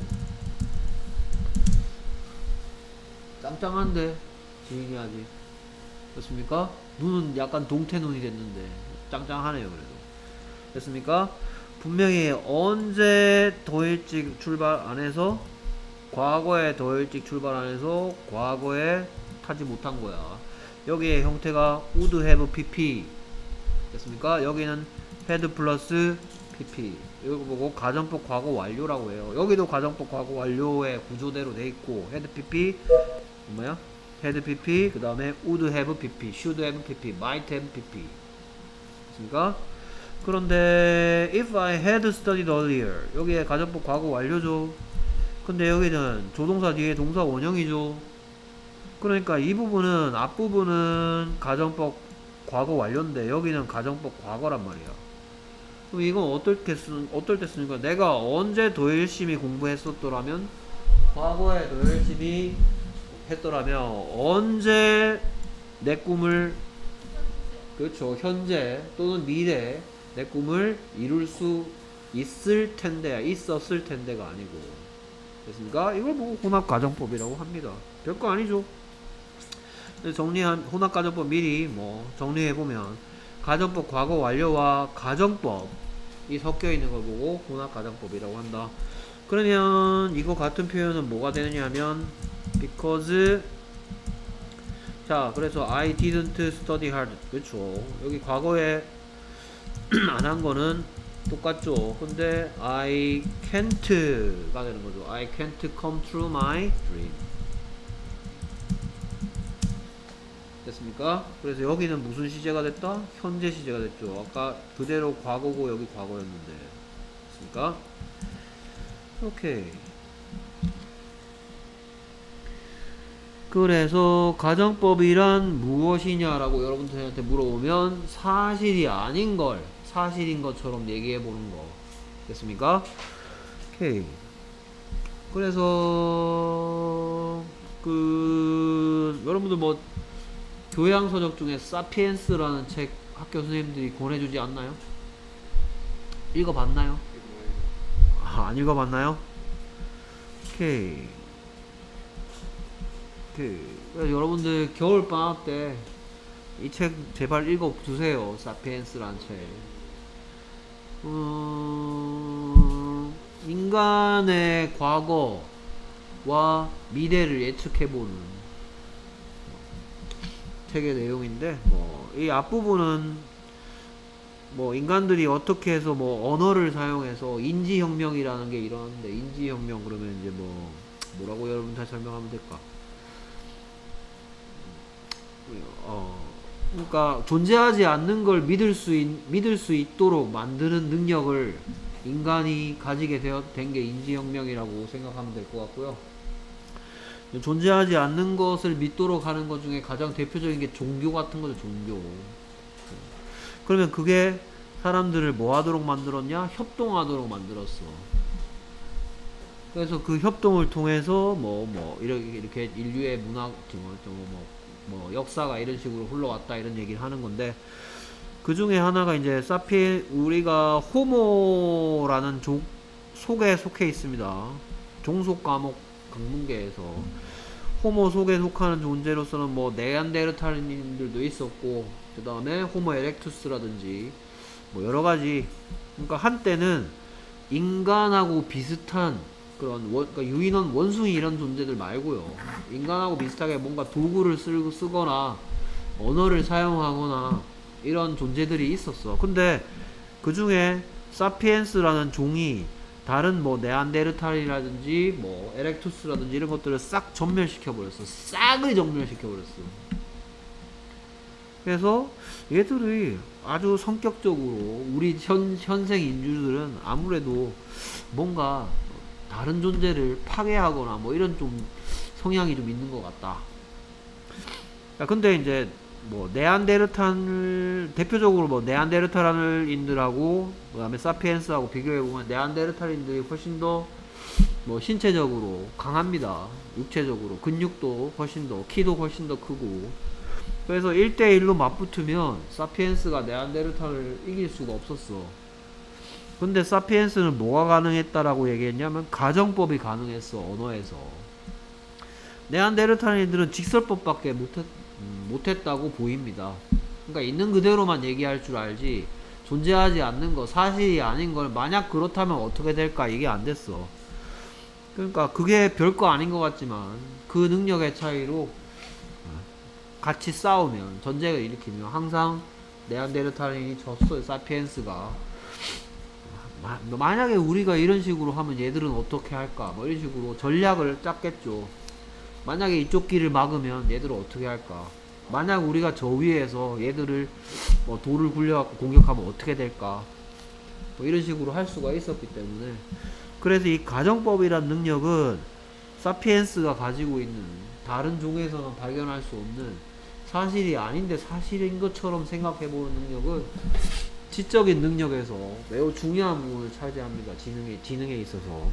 짱짱한데 지인이 아직. 됐습니까? 눈은 약간 동태눈이 됐는데 짱짱하네요. 그래도 됐습니까? 분명히 언제 더 일찍 출발 안 해서 과거에 더 일찍 출발 안 해서 과거에 타지 못한 거야. 여기의 형태가 would have pp. 됐습니까? 여기는 had 플러스 pp. 이거 보고 가정법 과거 완료라고 해요. 여기도 가정법 과거 완료의 구조대로 돼 있고 had pp 뭐야? had pp 그 다음에 would have pp, should have pp, might have pp. 됐습니까? 그런데 if I had studied earlier 여기에 가정법 과거 완료죠. 근데 여기는 조동사 뒤에 동사 원형이죠. 그러니까 이 부분은 앞부분은 가정법 과거 완료인데 여기는 가정법 과거란 말이야. 그럼 이건 어떻게 쓰, 어떨 때 쓰니까 내가 언제 더 열심히 공부했었더라면 과거에 더 열심히 했더라면 언제 내 꿈을 그렇죠 현재 또는 미래 내 꿈을 이룰 수 있을 텐데 있었을 텐데가 아니고 됐습니까? 이걸 보고 혼합가정법이라고 합니다. 별거 아니죠. 정리한 혼합가정법 미리 뭐 정리해보면 가정법 과거 완료와 가정법이 섞여있는 걸 보고 혼합가정법이라고 한다. 그러면 이거 같은 표현은 뭐가 되느냐 하면 because 자 그래서 I didn't study hard 그렇죠. 여기 과거에 안 한 거는 똑같죠. 근데 I can't가 되는 거죠. I can't come true my dream. 됐습니까? 그래서 여기는 무슨 시제가 됐다? 현재 시제가 됐죠. 아까 그대로 과거고 여기 과거였는데. 됐습니까? 오케이. 그래서 가정법이란 무엇이냐라고 여러분들한테 물어보면 사실이 아닌 걸 사실인 것처럼 얘기해 보는 거. 됐습니까? 오케이. 그래서 그 여러분들 뭐 교양 서적 중에 사피엔스라는 책 학교 선생님들이 권해주지 않나요? 읽어봤나요? 이게 뭐예요? 아, 안 읽어봤나요? 오케이. 오케이. 그래서 여러분들 겨울 방학 때 이 책 제발 읽어두세요. 사피엔스라는 책. 음, 인간의 과거와 미래를 예측해보는 책의 내용인데, 뭐, 이 앞부분은 뭐, 인간들이 어떻게 해서 뭐, 언어를 사용해서 인지혁명이라는 게 일어났는데, 인지혁명 그러면 이제 뭐, 뭐라고 여러분 잘 설명하면 될까? 어, 그러니까 존재하지 않는 걸 믿을 수 있, 믿을 수 있도록 만드는 능력을 인간이 가지게 되어 된 게 인지혁명이라고 생각하면 될 것 같고요. 존재하지 않는 것을 믿도록 하는 것 중에 가장 대표적인 게 종교 같은 거죠. 종교. 그러면 그게 사람들을 뭐 하도록 만들었냐? 협동하도록 만들었어. 그래서 그 협동을 통해서 뭐 뭐 이렇게 이렇게 인류의 문학 뭐, 뭐, 뭐 역사가 이런 식으로 흘러왔다 이런 얘기를 하는 건데, 그 중에 하나가 이제 사피 우리가 호모라는 족 속에 속해 있습니다. 종속 과목 강문계에서 호모 속에 속하는 존재로서는 뭐 네안데르탈인들도 있었고, 그 다음에 호모 에렉투스라든지 뭐 여러 가지. 그러니까 한때는 인간하고 비슷한 그런 원, 그러니까 유인원 원숭이 이런 존재들 말고요, 인간하고 비슷하게 뭔가 도구를 쓰, 쓰거나 언어를 사용하거나 이런 존재들이 있었어. 근데 그 중에 사피엔스라는 종이 다른 뭐 네안데르탈이라든지 뭐 에렉투스라든지 이런 것들을 싹 전멸시켜 버렸어. 싹을 전멸시켜 버렸어. 그래서 얘들이 아주 성격적으로 우리 현, 현생 인류들은 아무래도 뭔가 다른 존재를 파괴하거나 뭐 이런 좀 성향이 좀 있는 것 같다. 야, 근데 이제 뭐 네안데르탈 대표적으로 뭐 네안데르탈인들하고 그다음에 사피엔스하고 비교해 보면 네안데르탈인들이 훨씬 더 뭐 신체적으로 강합니다. 육체적으로 근육도 훨씬 더, 키도 훨씬 더 크고. 그래서 일 대 일로 맞붙으면 사피엔스가 네안데르탈을 이길 수가 없었어. 근데 사피엔스는 뭐가 가능했다라고 얘기했냐면 가정법이 가능했어. 언어에서. 네안데르탈인들은 직설법밖에 못했, 음, 못했다고 보입니다. 그러니까 있는 그대로만 얘기할 줄 알지 존재하지 않는 거, 사실이 아닌 걸 만약 그렇다면 어떻게 될까, 이게 안 됐어. 그러니까 그게 별거 아닌 것 같지만 그 능력의 차이로 같이 싸우면, 전쟁을 일으키면 항상 네안데르탈인이 졌어요. 사피엔스가. 마, 만약에 우리가 이런 식으로 하면 얘들은 어떻게 할까, 뭐 이런 식으로 전략을 짰겠죠. 만약에 이쪽 길을 막으면 얘들은 어떻게 할까, 만약 우리가 저 위에서 얘들을 뭐 돌을 굴려갖고 공격하면 어떻게 될까, 뭐 이런 식으로 할 수가 있었기 때문에. 그래서 이 가정법이란 능력은 사피엔스가 가지고 있는, 다른 종에서는 발견할 수 없는, 사실이 아닌데 사실인 것처럼 생각해보는 능력은 지적인 능력에서 매우 중요한 부분을 차지합니다. 지능에, 지능에 있어서.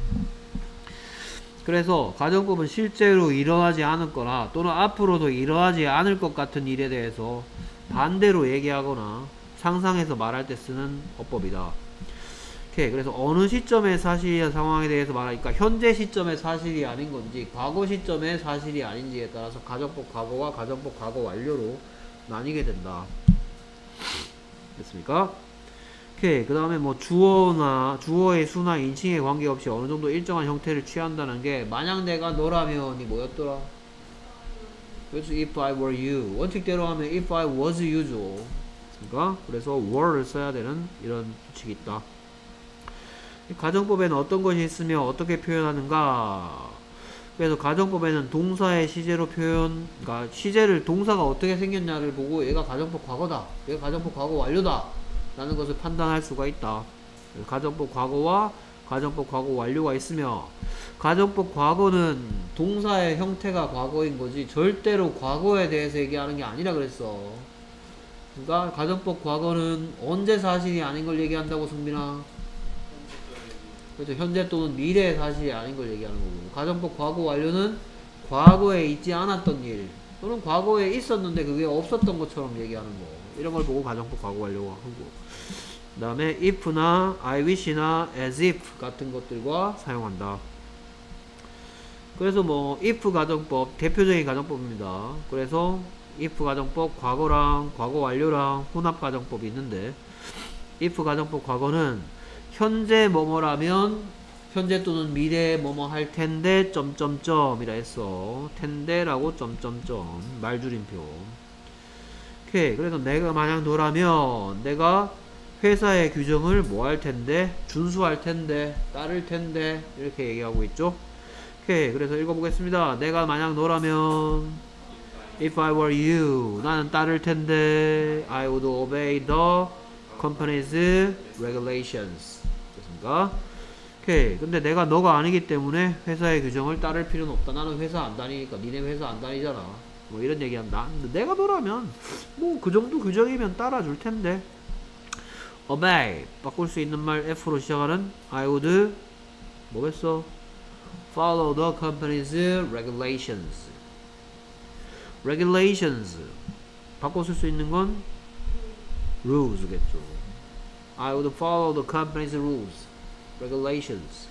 그래서 가정법은 실제로 일어나지 않을 거나 또는 앞으로도 일어나지 않을 것 같은 일에 대해서 반대로 얘기하거나 상상해서 말할 때 쓰는 어법이다. 오케이. 그래서 어느 시점의 사실이나 상황에 대해서 말하니까 현재 시점의 사실이 아닌 건지 과거 시점의 사실이 아닌지에 따라서 가정법 과거와 가정법 과거 완료로 나뉘게 된다. 됐습니까? 오케이. 그 다음에 뭐 주어나 주어의 수나 인칭에 관계없이 어느 정도 일정한 형태를 취한다는 게, 만약 내가 너라면이 뭐였더라? 그래서 if I were you, 원칙대로 하면 if I was you죠. 됐습니까? 그래서 were를 써야 되는 이런 규칙이 있다. 가정법에는 어떤 것이 있으며 어떻게 표현하는가? 그래서 가정법에는 동사의 시제로 표현, 그러니까 시제를, 동사가 어떻게 생겼냐를 보고 얘가 가정법 과거다, 얘가 가정법 과거 완료다 라는 것을 판단할 수가 있다. 가정법 과거와 가정법 과거 완료가 있으며, 가정법 과거는 동사의 형태가 과거인 거지 절대로 과거에 대해서 얘기하는 게 아니라 그랬어. 그러니까 가정법 과거는 언제 사실이 아닌 걸 얘기한다고, 승빈아? 그렇죠. 현재 또는 미래의 사실이 아닌 걸 얘기하는 거고, 가정법 과거 완료는 과거에 있지 않았던 일 또는 과거에 있었는데 그게 없었던 것처럼 얘기하는 거, 이런 걸 보고 가정법 과거 완료가 하고, 그 다음에 if나 I wish나 as if 같은 것들과 사용한다. 그래서 뭐 if 가정법 대표적인 가정법입니다. 그래서 if 가정법 과거랑 과거 완료랑 혼합 가정법이 있는데, if 가정법 과거는 현재 뭐뭐라면 현재 또는 미래에 뭐뭐 할 텐데 점점점이라 했어. 텐데라고 점점점 말줄임표. 오케이. 그래서 내가 만약 너라면 내가 회사의 규정을 뭐 할 텐데, 준수할 텐데, 따를 텐데, 이렇게 얘기하고 있죠. 오케이. 그래서 읽어보겠습니다. 내가 만약 너라면 If I were you, 나는 따를 텐데 I would obey the company's regulations. 됐습니까? 오케이. 근데 내가 너가 아니기 때문에 회사의 규정을 따를 필요는 없다. 나는 회사 안 다니니까. 니네 회사 안 다니잖아. 뭐 이런 얘기한다. 근데 내가 너라면 뭐 그 정도 규정이면 따라줄 텐데. obey 바꿀 수 있는 말 F로 시작하는 I would 뭐겠어? follow the company's regulations. regulations 바꿔 쓸 수 있는 건 rules겠죠. I would follow the company's rules, regulations.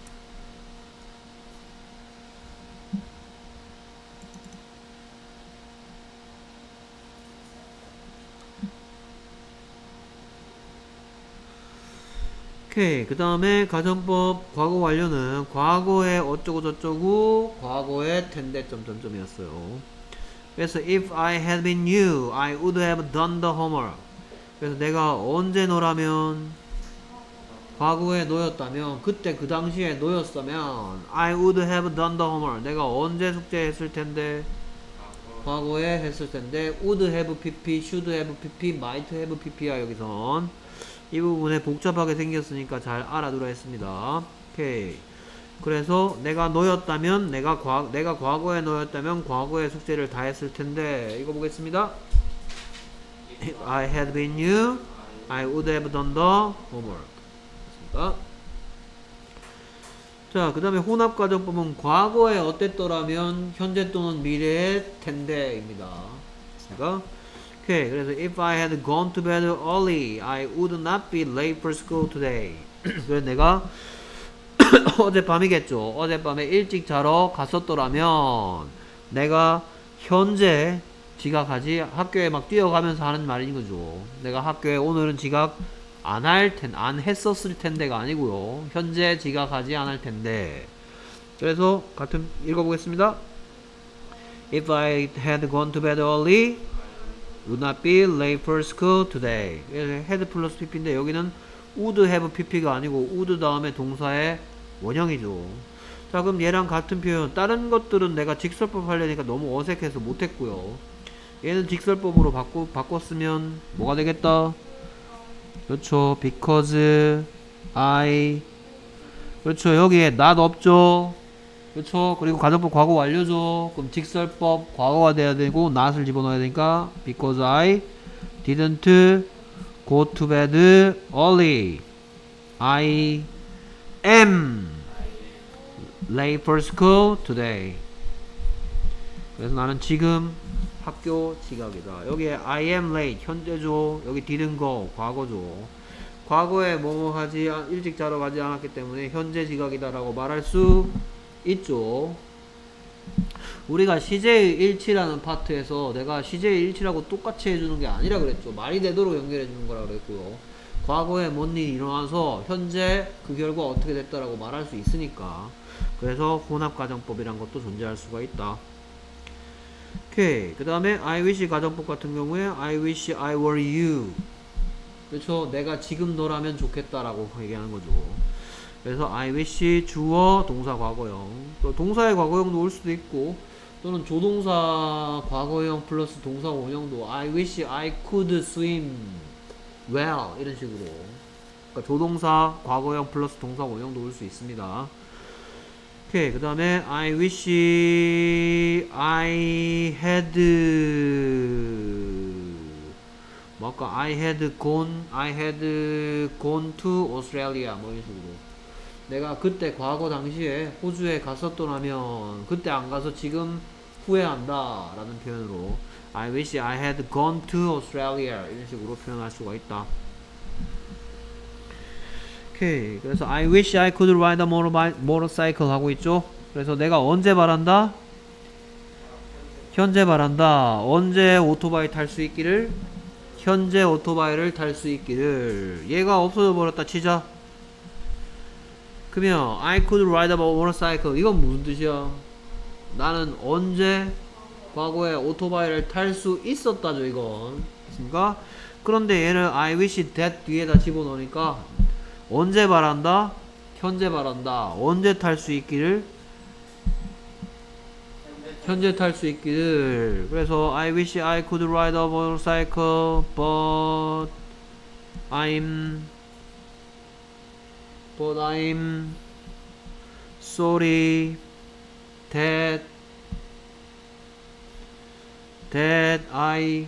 오케이. 그 다음에 가정법 과거 완료는 과거에 어쩌고 저쩌고 과거에 텐데 점점점이었어요. 그래서 if I had been you, I would have done the homework. 그래서 내가 언제 너라면 과거에 너였다면, 그때 그 당시에 너였다면 I would have done the homework. 내가 언제 숙제했을 텐데, 과거에 했을 텐데. would have pp, should have pp, might have pp야. 여기선 이 부분에 복잡하게 생겼으니까 잘 알아두라 했습니다. 오케이. 그래서 내가 너였다면, 내가 과, 내가 과거에 너였다면 과거에 숙제를 다 했을 텐데. 이거 보겠습니다. If I had been you, I would have done the homework. 됐습니까? 자, 그 다음에 혼합가정법은 과거에 어땠더라면 현재 또는 미래의 텐데입니다. 됐습니까? 오케이. 그래서 if I had gone to bed early, I would not be late for school today. 그래서 내가 어젯밤이겠죠. 어젯밤에 일찍 자러 갔었더라면 내가 현재 지각하지, 학교에 막 뛰어가면서 하는 말인 거죠. 내가 학교에 오늘은 지각 안 할 텐, 안 했었을 텐데가 아니고요. 현재 지각하지 않을 텐데. 그래서 같은 읽어보겠습니다. If I had gone to bed early, would not be late for school today. had 플러스 pp인데 여기는 would have pp가 아니고 would 다음에 동사의 원형이죠. 자, 그럼 얘랑 같은 표현, 다른 것들은 내가 직설법 하려니까 너무 어색해서 못했고요. 얘는 직설법으로 바꾸, 바꿨으면 뭐가 되겠다? 그렇죠. because I, 그렇죠. 여기에 not 없죠. 그렇죠. 그리고 가정법 과거 완료죠. 그럼 직설법 과거가 돼야 되고 not을 집어넣어야 되니까 because I didn't go to bed early, I am late for school today. 그래서 나는 지금 학교 지각이다. 여기에 I am late 현재죠. 여기 didn't go 과거죠. 과거에 뭐뭐 하지, 일찍 자러 가지 않았기 때문에 현재 지각이다 라고 말할 수 있죠. 우리가 시제의 일치라는 파트에서 내가 시제의 일치라고 똑같이 해주는 게 아니라 그랬죠. 말이 되도록 연결해 주는 거라 그랬고요. 과거에 뭔 일이 일어나서 현재 그 결과 어떻게 됐다라고 말할 수 있으니까. 그래서 혼합가정법이란 것도 존재할 수가 있다. 오케이. 그 다음에 I wish 가정법 같은 경우에 I wish I were you. 그렇죠. 내가 지금 너라면 좋겠다라고 얘기하는 거죠. 그래서 I wish 주어 동사 과거형, 또 동사의 과거형도 올 수도 있고, 또는 조동사 과거형 플러스 동사 원형도 I wish I could swim well 이런 식으로, 그러니까 조동사 과거형 플러스 동사 원형도 올 수 있습니다. 오케이. 그 다음에 I wish I had 뭐 아까 I had gone I had gone to Australia 뭐 이런 식으로 내가 그때 과거 당시에 호주에 갔었더라면 그때 안 가서 지금 후회한다 라는 표현으로 I wish I had gone to Australia 이런 식으로 표현할 수가 있다. 오케이. 그래서 I wish I could ride a motorbi- motorcycle 하고 있죠. 그래서 내가 언제 바란다? 현재 바란다. 언제 오토바이 탈 수 있기를? 현재 오토바이를 탈 수 있기를. 얘가 없어져 버렸다 치자. 그러면 I could ride a motorcycle 이건 무슨 뜻이야? 나는 언제 과거에 오토바이를 탈 수 있었다죠 이건. 그렇습니까? 그런데 얘를 I wish that 뒤에다 집어넣으니까 언제 바란다? 현재 바란다. 언제 탈 수 있기를? 현재 탈 수 있기를. 그래서 I wish I could ride a motorcycle but I'm but I'm sorry that that I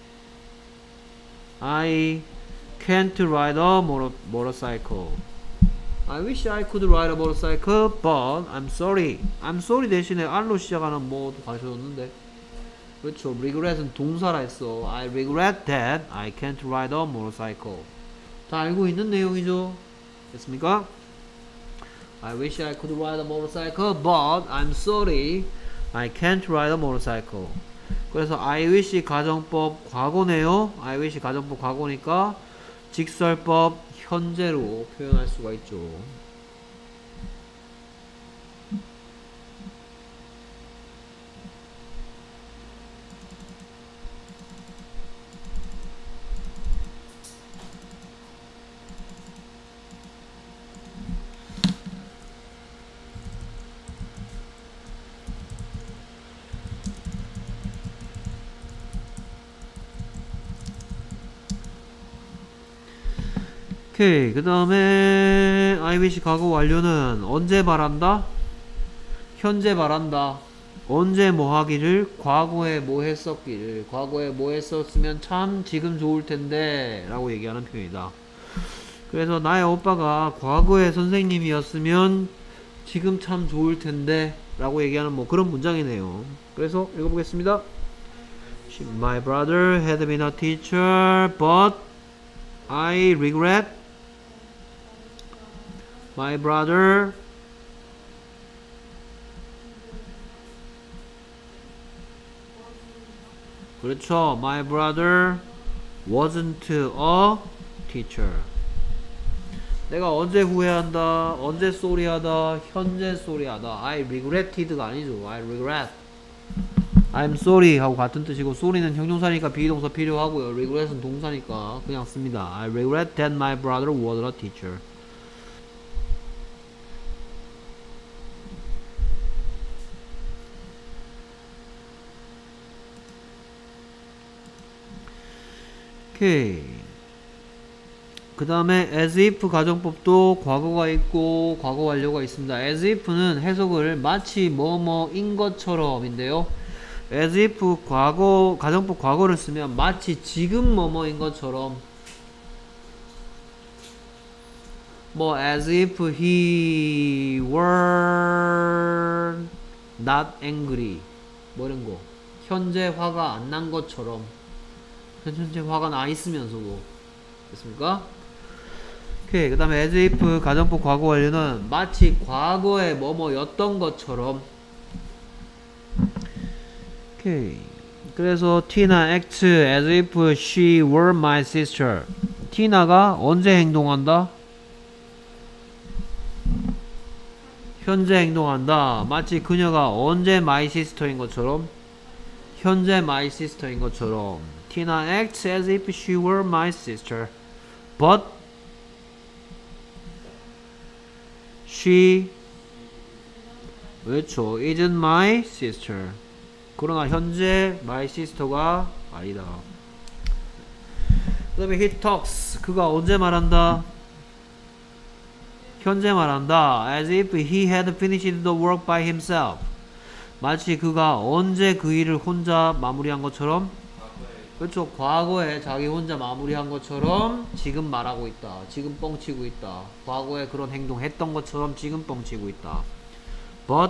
I can't ride a motor, motorcycle. I wish I could ride a motorcycle, but I'm sorry. I'm sorry 대신에 R로 시작하는 뭐도 가셔줬는데. 그렇죠. regret은 동사라 했어. I regret that I can't ride a motorcycle. 다 알고 있는 내용이죠. 됐습니까? I wish I could ride a motorcycle, but I'm sorry I can't ride a motorcycle. 그래서 I wish 가정법 과거네요. I wish 가정법 과거니까 직설법 현재로 표현할 수가 있죠. 오케이. 그 다음에 I wish 과거 완료는 언제 바란다? 현재 바란다. 언제 뭐 하기를? 과거에 뭐 했었기를. 과거에 뭐 했었으면 참 지금 좋을 텐데 라고 얘기하는 표현이다. 그래서 나의 오빠가 과거의 선생님이었으면 지금 참 좋을 텐데 라고 얘기하는 뭐 그런 문장이네요. 그래서 읽어보겠습니다. My brother had been a teacher but I regret my brother 그렇죠. My brother wasn't a teacher. 내가 언제 후회한다? 언제 쏘리하다? 현재 쏘리하다. I regreted가 아니죠. I regret. I'm sorry 하고 같은 뜻이고 sorry는 형용사니까 비동사 필요하고요. regret은 동사니까 그냥 씁니다. I regret that my brother was a teacher. 오케이. 그 다음에 as if 가정법도 과거가 있고 과거 완료가 있습니다. as if는 해석을 마치 뭐뭐인 것처럼 인데요. as if 과거 가정법 과거를 쓰면 마치 지금 뭐뭐인 것처럼 뭐 as if he were not angry 뭐 이런 거 현재 화가 안 난 것처럼 현재 화가 나 있으면서도 됐습니까? 오케이. 그 다음에 as if 가정법 과거 완료는 마치 과거에 뭐뭐였던 것처럼. 오케이. 그래서 Tina acts as if she were my sister. 티나가 언제 행동한다? 현재 행동한다. 마치 그녀가 언제 my sister인 것처럼 현재 my sister인 것처럼 Tina acts as if she were my sister. But she 그렇죠. isn't my sister. 그러나 현재 my sister가 아니다. 그 다음에 he talks. 그가 언제 말한다? 현재 말한다. As if he had finished the work by himself. 마치 그가 언제 그 일을 혼자 마무리한 것처럼 그렇죠. 과거에 자기 혼자 마무리한 것처럼 지금 말하고 있다. 지금 뻥치고 있다. 과거에 그런 행동 했던 것처럼 지금 뻥치고 있다. But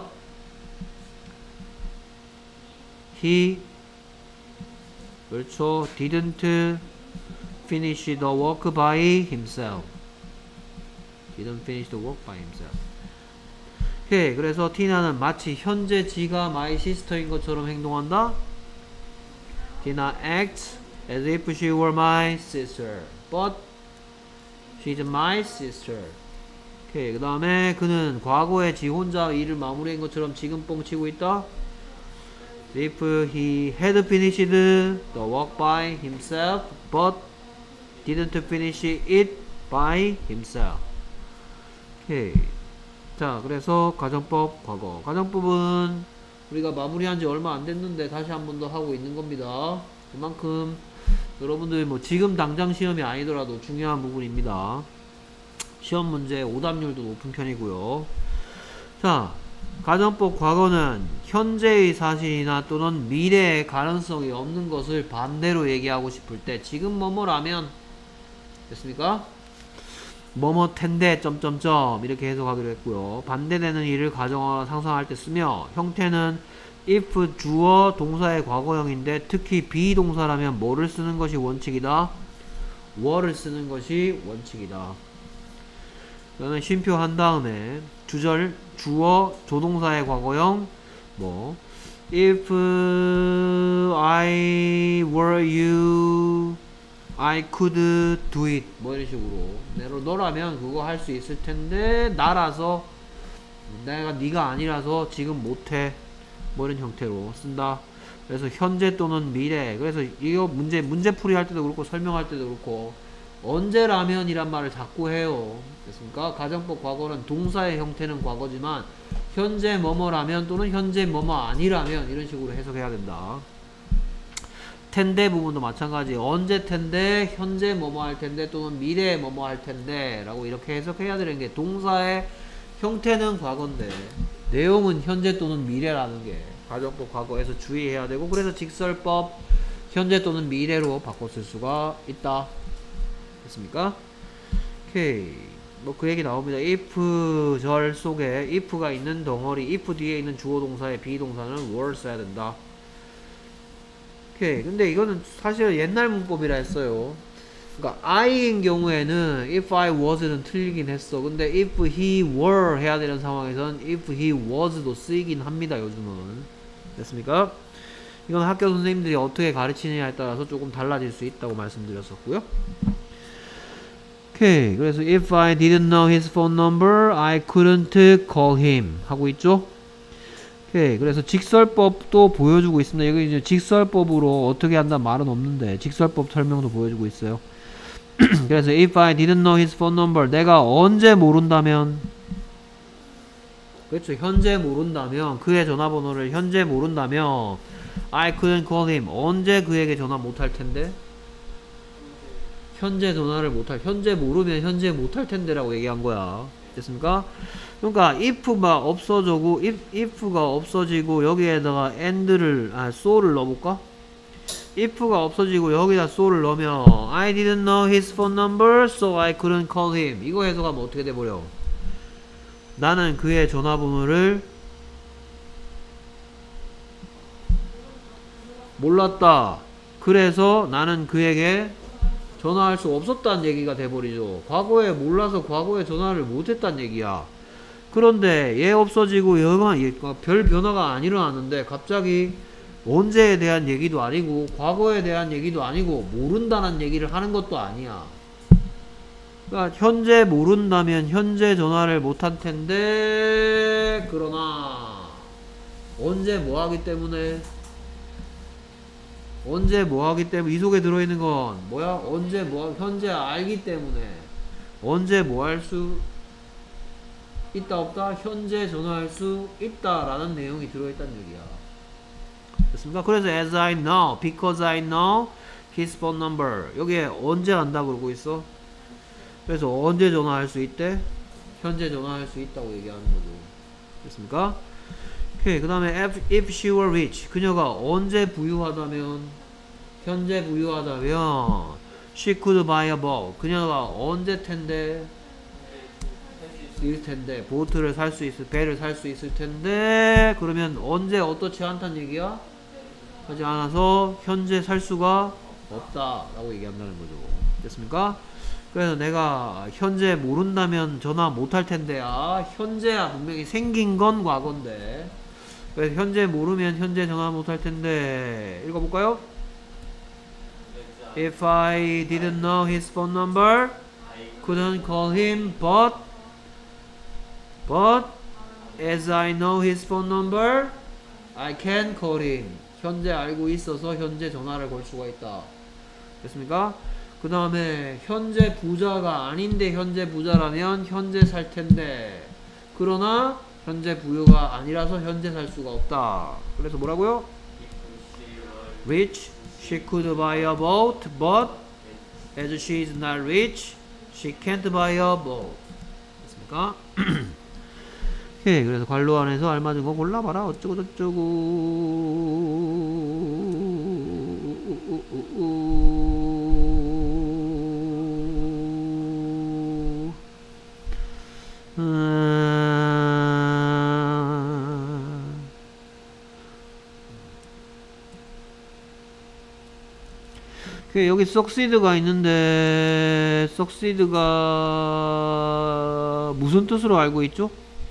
he 그렇죠. didn't finish the work by himself. didn't finish the work by himself. 오케이. 그래서 티나는 마치 현재 지가 my sister인 것처럼 행동한다. Tina acts as if she were my sister, but she's my sister. 오케이. 그 다음에 그는 과거에 지 혼자 일을 마무리한 것처럼 지금 뻥치고 있다. If he had finished the work by himself, but didn't finish it by himself. 오케이. 자, 그래서 가정법 과거. 가정법은 우리가 마무리한 지 얼마 안 됐는데 다시 한 번 더 하고 있는 겁니다. 그만큼 여러분들 뭐 지금 당장 시험이 아니더라도 중요한 부분입니다. 시험 문제 오답률도 높은 편이고요. 자, 가정법 과거는 현재의 사실이나 또는 미래의 가능성이 없는 것을 반대로 얘기하고 싶을 때 지금 뭐뭐라면 됐습니까? 뭐뭐 텐데 점점점 이렇게 해석하기로 했고요. 반대되는 일을 가정하거나 상상할 때 쓰며 형태는 if 주어 동사의 과거형인데 특히 비동사라면 뭐를 쓰는 것이 원칙이다? were를 쓰는 것이 원칙이다. 그러면 쉼표 한 다음에 주절 주어 조동사의 과거형 뭐 if I were you I could do it 뭐 이런 식으로 내로 너라면 그거 할 수 있을 텐데 나라서 내가 네가 아니라서 지금 못해 뭐 이런 형태로 쓴다. 그래서 현재 또는 미래. 그래서 이거 문제 문제풀이 할 때도 그렇고 설명할 때도 그렇고 언제라면 이란 말을 자꾸 해요. 됐습니까? 가정법 과거는 동사의 형태는 과거지만 현재 뭐뭐라면 또는 현재 뭐뭐 아니라면 이런 식으로 해석해야 된다. 텐데 부분도 마찬가지. 언제 텐데, 현재 뭐뭐 할 텐데, 또는 미래에 뭐뭐 할 텐데 라고 이렇게 해석해야 되는 게 동사의 형태는 과거인데 내용은 현재 또는 미래라는 게 가정법 과거에서 주의해야 되고 그래서 직설법 현재 또는 미래로 바꿔 쓸 수가 있다. 됐습니까? 오케이. 뭐 그 얘기 나옵니다. if 절 속에 if가 있는 덩어리 if 뒤에 있는 주어 동사의 비동사는 were 써야 된다. 오케이. 근데 이거는 사실 옛날 문법이라 했어요. 그러니까 I인 경우에는 if I was는 틀리긴 했어. 근데 if he were 해야 되는 상황에선 if he was도 쓰이긴 합니다. 요즘은. 됐습니까? 이건 학교 선생님들이 어떻게 가르치느냐에 따라서 조금 달라질 수 있다고 말씀드렸었고요. 오케이. 그래서 if I didn't know his phone number, I couldn't call him 하고 있죠. 오케이. 그래서 직설법도 보여주고 있습니다. 여기 이제 직설법으로 어떻게 한다 말은 없는데 직설법 설명도 보여주고 있어요. 그래서 if I didn't know his phone number, 내가 언제 모른다면, 그렇죠. 현재 모른다면, 그의 전화번호를 현재 모른다면 I couldn't call him, 언제 그에게 전화 못할 텐데, 현재 전화를 못할, 현재 모르면 현재 못할 텐데라고 얘기한 거야. 됐습니까? 그러니까 if가 없어지고 if, if가 없어지고 여기에다가 and를 아 so를 넣어볼까? if가 없어지고 여기다 so를 넣으면 I didn't know his phone number, so I couldn't call him. 이거 해석하면 어떻게 돼버려? 나는 그의 전화번호를 몰랐다. 그래서 나는 그에게 전화할 수 없었다는 얘기가 돼버리죠. 과거에 몰라서 과거에 전화를 못했다는 얘기야. 그런데 얘 없어지고 얘가 별 변화가 안 일어났는데 갑자기 언제에 대한 얘기도 아니고 과거에 대한 얘기도 아니고 모른다는 얘기를 하는 것도 아니야. 그러니까 현재 모른다면 현재 전화를 못할 텐데 그러나 언제 뭐하기 때문에 언제 뭐하기 때문에 이 속에 들어있는 건 뭐야? 언제 뭐 현재 알기 때문에 언제 뭐할 수 있다 없다? 현재 전화할 수 있다 라는 내용이 들어있다는 얘기야. 됐습니까? 그래서 as I know, because I know his phone number. 여기에 언제 안다고 그러고 있어? 그래서 언제 전화할 수 있대? 현재 전화할 수 있다고 얘기하는 거죠. 됐습니까? 오케이. 그 다음에 if, if she were rich. 그녀가 언제 부유하다면 현재 부유하다면 she could buy a boat. 그녀가 언제 텐데 있을 텐데 보트를 살 수 있을 배를 살 수 있을 텐데 그러면 언제 어떻지 않다는 얘기야? 하지 않아서 현재 살 수가 없다라고 얘기한다는 거죠. 됐습니까? 그래서 내가 현재 모른다면 전화 못할 텐데 아 현재야 분명히 생긴 건 과거인데 그래서 현재 모르면 현재 전화 못할 텐데 읽어볼까요? If I didn't know his phone number, couldn't call him, but but as I know his phone number, I can call him. 현재 알고 있어서 현재 전화를 걸 수가 있다. 됐습니까? 그 다음에 현재 부자가 아닌데 현재 부자라면 현재 살 텐데 그러나 현재 부유가 아니라서 현재 살 수가 없다. 그래서 뭐라고요? Rich, she could buy a boat, but as she is not rich, she can't buy a boat. 됐습니까? 오케이, 그래서 관로 안에서 알맞은 거 골라봐라. 어쩌고 저쩌고. 음... 오케이, 여기 succeed가 있는데 succeed가 무슨 뜻으로 알고 있죠?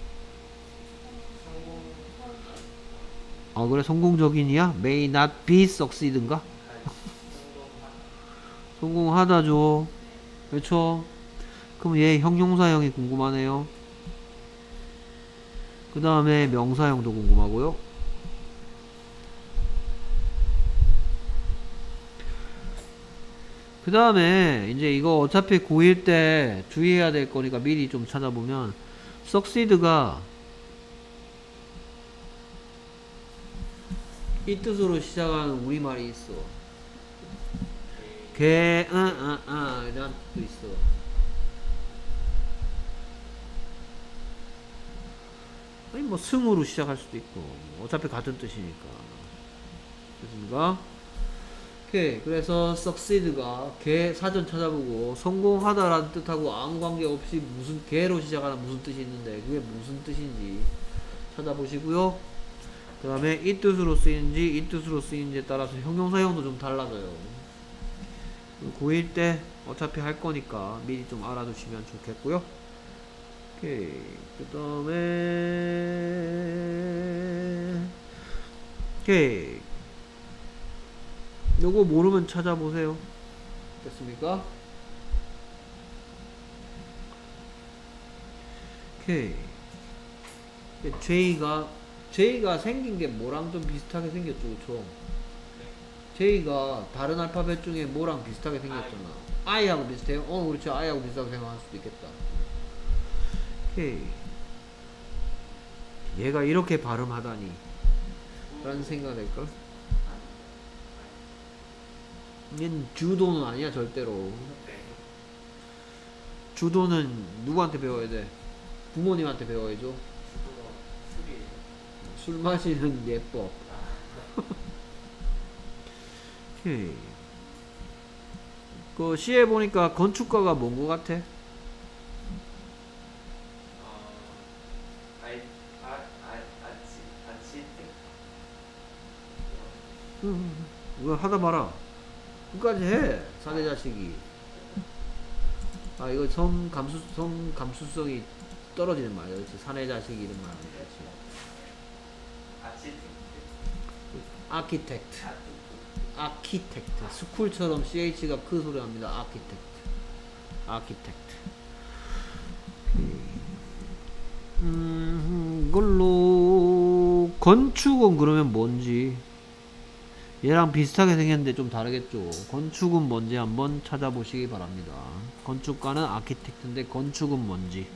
아 그래 성공적인이야? May not be succeed인가? 성공하다죠. 그렇죠? 그럼 얘 형용사형이 궁금하네요. 그 다음에 명사형도 궁금하고요. 그 다음에 이제 이거 어차피 고일 때 주의해야 될 거니까 미리 좀 찾아보면 succeed가 이 뜻으로 시작하는 우리말이 있어. 개, 응, 응, 응, 이런 뜻도 있어. 아니, 뭐, 승으로 시작할 수도 있고. 어차피 같은 뜻이니까. 됐습니까? 오케이. 그래서, succeed가 개 사전 찾아보고, 성공하다라는 뜻하고 아무 관계 없이 무슨, 개로 시작하는 무슨 뜻이 있는데, 그게 무슨 뜻인지 찾아보시고요. 그 다음에 이 뜻으로 쓰이는지 이 뜻으로 쓰이는지에 따라서 형용사형도 좀 달라져요. 고일 때 어차피 할 거니까 미리 좀 알아두시면 좋겠고요. 오케이. 그 다음에 오케이. 요거 모르면 찾아보세요. 됐습니까? 오케이. J가 J가 생긴 게 뭐랑 좀 비슷하게 생겼죠, 그쵸? J가 다른 알파벳 중에 뭐랑 비슷하게 생겼잖아. I하고 비슷해요? 어, 그렇죠. I하고 비슷하게 생각할 수도 있겠다. 오케이. 얘가 이렇게 발음하다니. 라는 생각이 될걸? 얘는 주도는 아니야, 절대로. 주도는 누구한테 배워야 돼? 부모님한테 배워야죠. 술 마시는 예법. 오케이. 그 시에 보니까 건축가가 뭔 거 같아? 응, 왜 하다 말아. 끝까지 해. 사내 자식이. 아 이거 성 감수 성 감수성이 떨어지는 말이야. 그렇지. 사내 자식 이름 말하는 거지. 아키텍트. 아키텍트. 스쿨처럼 씨에이치가 크 소리 납니다. 아키텍트. 아키텍트. 음, 이걸로 건축은 그러면 뭔지 얘랑 비슷하게 생겼는데 좀 다르겠죠. 건축은 뭔지 한번 찾아보시기 바랍니다. 건축가는 아키텍트인데 건축은 뭔지.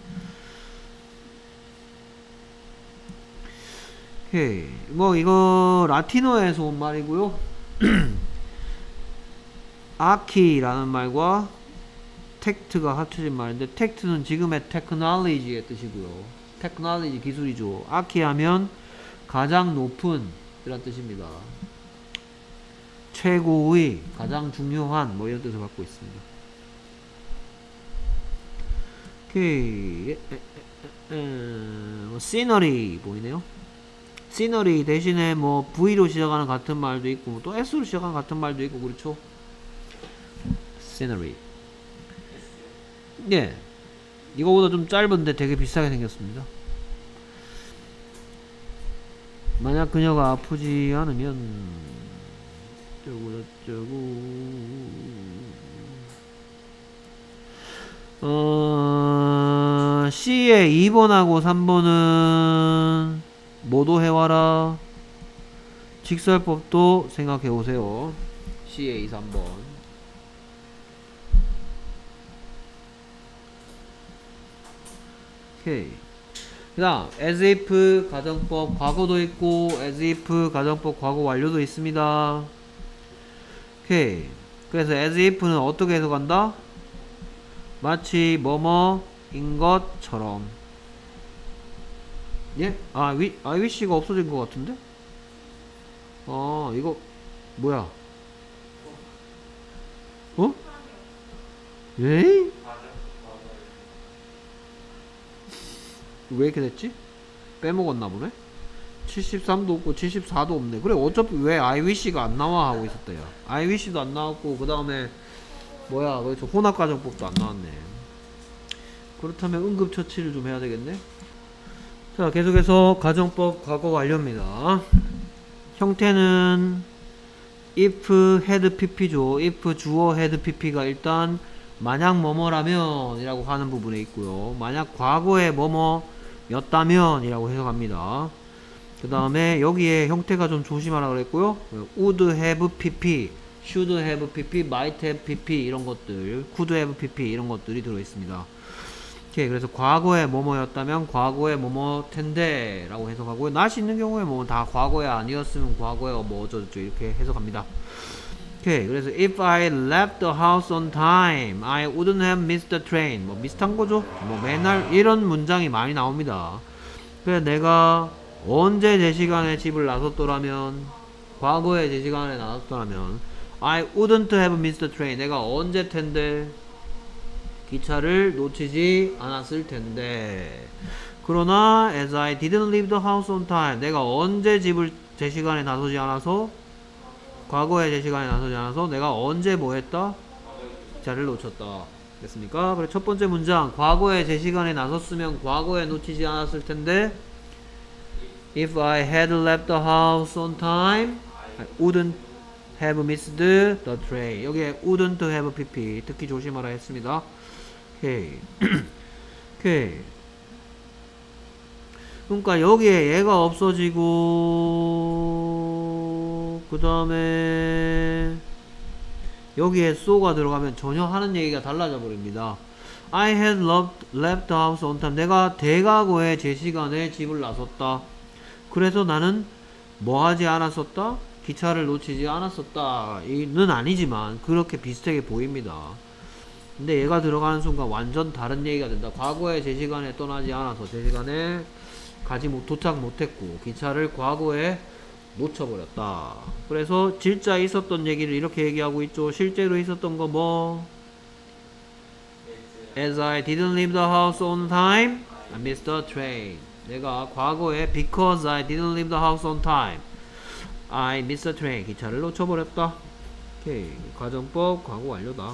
오케이. 뭐 이거 라틴어에서 온 말이고요. 아키라는 말과 텍트가 합쳐진 말인데 텍트는 지금의 테크놀로지의 뜻이고요. 테크놀로지 기술이죠. 아키 하면 가장 높은 이란 뜻입니다. 최고의, 가장 중요한 뭐 이런 뜻을 갖고 있습니다. 오케이. 시너리 보이네요. 시너리 대신에 뭐 V로 시작하는 같은 말도 있고 또 S로 시작하는 같은 말도 있고 그렇죠. 시너리. 예. 이거보다 좀 짧은데 되게 비싸게 생겼습니다. 만약 그녀가 아프지 않으면 어쩌고 저쩌고 어... C의 이 번하고 삼 번은 뭐도 해와라. 직설법도 생각해보세요. C의 이, 삼 번. 오케이. 그 다음 as if 가정법 과거도 있고 as if 가정법 과거 완료도 있습니다. 오케이. 그래서 as if는 어떻게 해석한다? 마치 뭐뭐인 것처럼. 예? 아, 위, I wish가 없어진 것 같은데? 아, 이거 뭐야? 어? 에이? 왜 이렇게 됐지? 빼먹었나 보네? 칠십삼도 없고 칠십사도 없네. 그래 어차피 왜 I wish가 안 나와 하고 있었다 야. I wish도 안 나왔고 그 다음에 뭐야 그렇죠 혼합가정법도 안 나왔네. 그렇다면 응급처치를 좀 해야 되겠네. 자 계속해서 가정법 과거 완료입니다. 형태는 if had pp죠. if 주어 had pp가 일단 만약 뭐뭐라면 이라고 하는 부분에 있고요. 만약 과거에 뭐뭐였다면 이라고 해석합니다. 그 다음에 여기에 형태가 좀 조심하라 그랬고요. would have pp, should have pp, might have pp 이런 것들, could have pp 이런 것들이 들어있습니다. 오케이, 그래서 과거에 뭐뭐였다면 과거에 뭐뭐 텐데 라고 해석하고요. not이 있는 경우에 뭐 다 과거에 아니었으면 과거에 뭐 어쩌죠 이렇게 해석합니다. 오케이, 그래서 if I left the house on time, I wouldn't have missed the train. 뭐 비슷한 거죠. 뭐 맨날 이런 문장이 많이 나옵니다. 그래서 내가 언제 제 시간에 집을 나섰더라면, 과거에 제 시간에 나섰더라면, I wouldn't have missed the train. 내가 언제 텐데 기차를 놓치지 않았을 텐데. 그러나 as I didn't leave the house on time. 내가 언제 집을 제 시간에 나서지 않아서, 과거에 제 시간에 나서지 않아서 내가 언제 뭐 했다? 기차를 놓쳤다. 됐습니까? 그래 첫 번째 문장 과거에 제 시간에 나섰으면 과거에 놓치지 않았을 텐데 if I had left the house on time I wouldn't have missed the train. 여기에 wouldn't have pp 특히 조심하라 했습니다. 오케이. 오케이. 그러니까 여기에 얘가 없어지고 그 다음에 여기에 so가 들어가면 전혀 하는 얘기가 달라져 버립니다. I had left, left the house on time. 내가 대과거에 제 시간에 집을 나섰다. 그래서 나는 뭐 하지 않았었다? 기차를 놓치지 않았었다. 이는 아니지만 그렇게 비슷하게 보입니다. 근데 얘가 들어가는 순간 완전 다른 얘기가 된다. 과거에 제 시간에 떠나지 않아서 제 시간에 가지 못, 도착 못했고 기차를 과거에 놓쳐버렸다. 그래서 진짜 있었던 얘기를 이렇게 얘기하고 있죠. 실제로 있었던 거 뭐? As I didn't leave the house on time, I missed the train. 내가 과거에 because I didn't leave the house on time, I missed the train. 기차를 놓쳐버렸다. 오케이. 가정법 과거 완료다.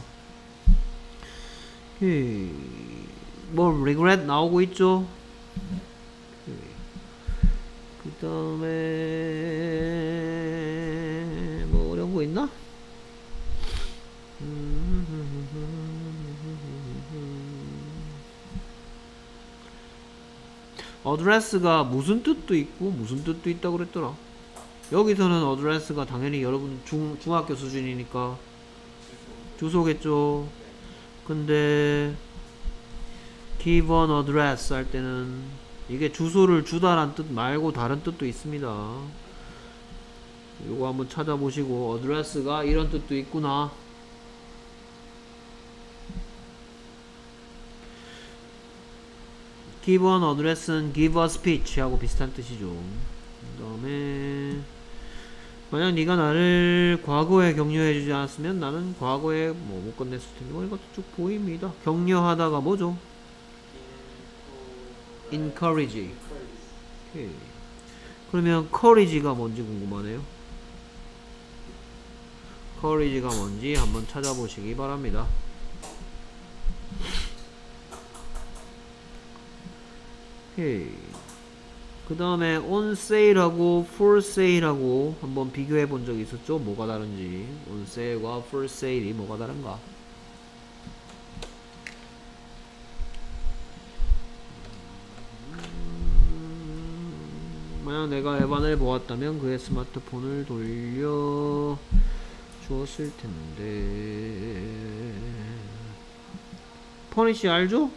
오케이. 뭐 regret 나오고 있죠. 그 다음에 뭐 어려운 거 있나? 어드레스가 무슨 뜻도 있고 무슨 뜻도 있다고 그랬더라. 여기서는 어드레스가 당연히 여러분 중, 중학교 수준이니까 주소겠죠. 근데 give an address 할 때는 이게 주소를 주다란 뜻 말고 다른 뜻도 있습니다. 요거 한번 찾아보시고 어드레스가 이런 뜻도 있구나. give an address는 give a speech 하고 비슷한 뜻이죠. 그 다음에 만약 네가 나를 과거에 격려해주지 않았으면 나는 과거에 뭐 못 끝냈을 텐데 뭐 이것도 쭉 보입니다. 격려하다가 뭐죠? encourage. 오케이. 그러면 courage가 뭔지 궁금하네요. courage가 뭔지 한번 찾아보시기 바랍니다. 오케이. 그 다음에 on sale하고 for sale하고 한번 비교해 본 적이 있었죠? 뭐가 다른지. on sale과 for sale이 뭐가 다른가? 음, 만약 내가 에반을 보았다면 그의 스마트폰을 돌려 주었을 텐데. 퍼니쉬 알죠?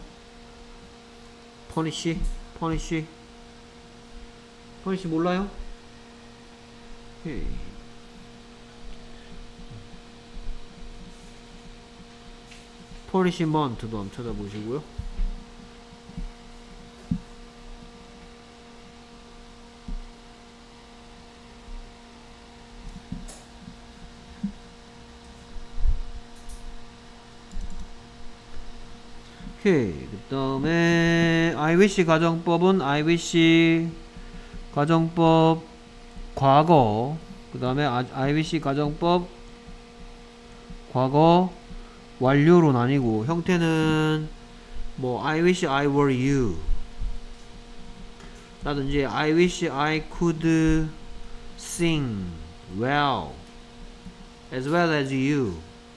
퍼니쉬? 퍼니쉬? 퍼니쉬 몰라요? 오케이. 퍼니시먼트도 한번 찾아보시고요. 오케이. 그 다음에 I wish 가정법은 I wish 가정법 과거, 그 다음에 I wish 가정법 과거 완료로 나뉘고, 형태는 뭐 I wish I were you 라든지 I wish I could sing well as well as you,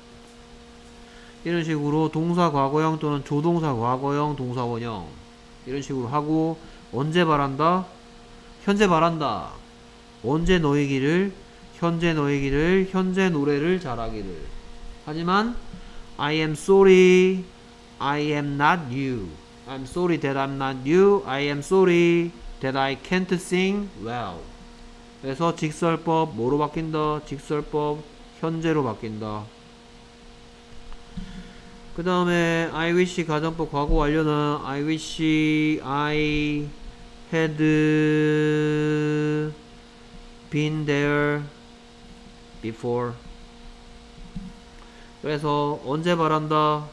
이런 식으로 동사 과거형 또는 조동사 과거형 동사 원형 이런 식으로 하고, 언제 말한다? 현재 말한다. 언제 너희기를, 현재 너희기를, 현재 노래를 잘하기를. 하지만 I am sorry, I am not you. I'm sorry that I'm not you. I am sorry that I can't sing well. 그래서 직설법 뭐로 바뀐다? 직설법 현재로 바뀐다. 그 다음에 I wish 가정법 과거 완료는 I wish I had been there before. 그래서 언제 말한다?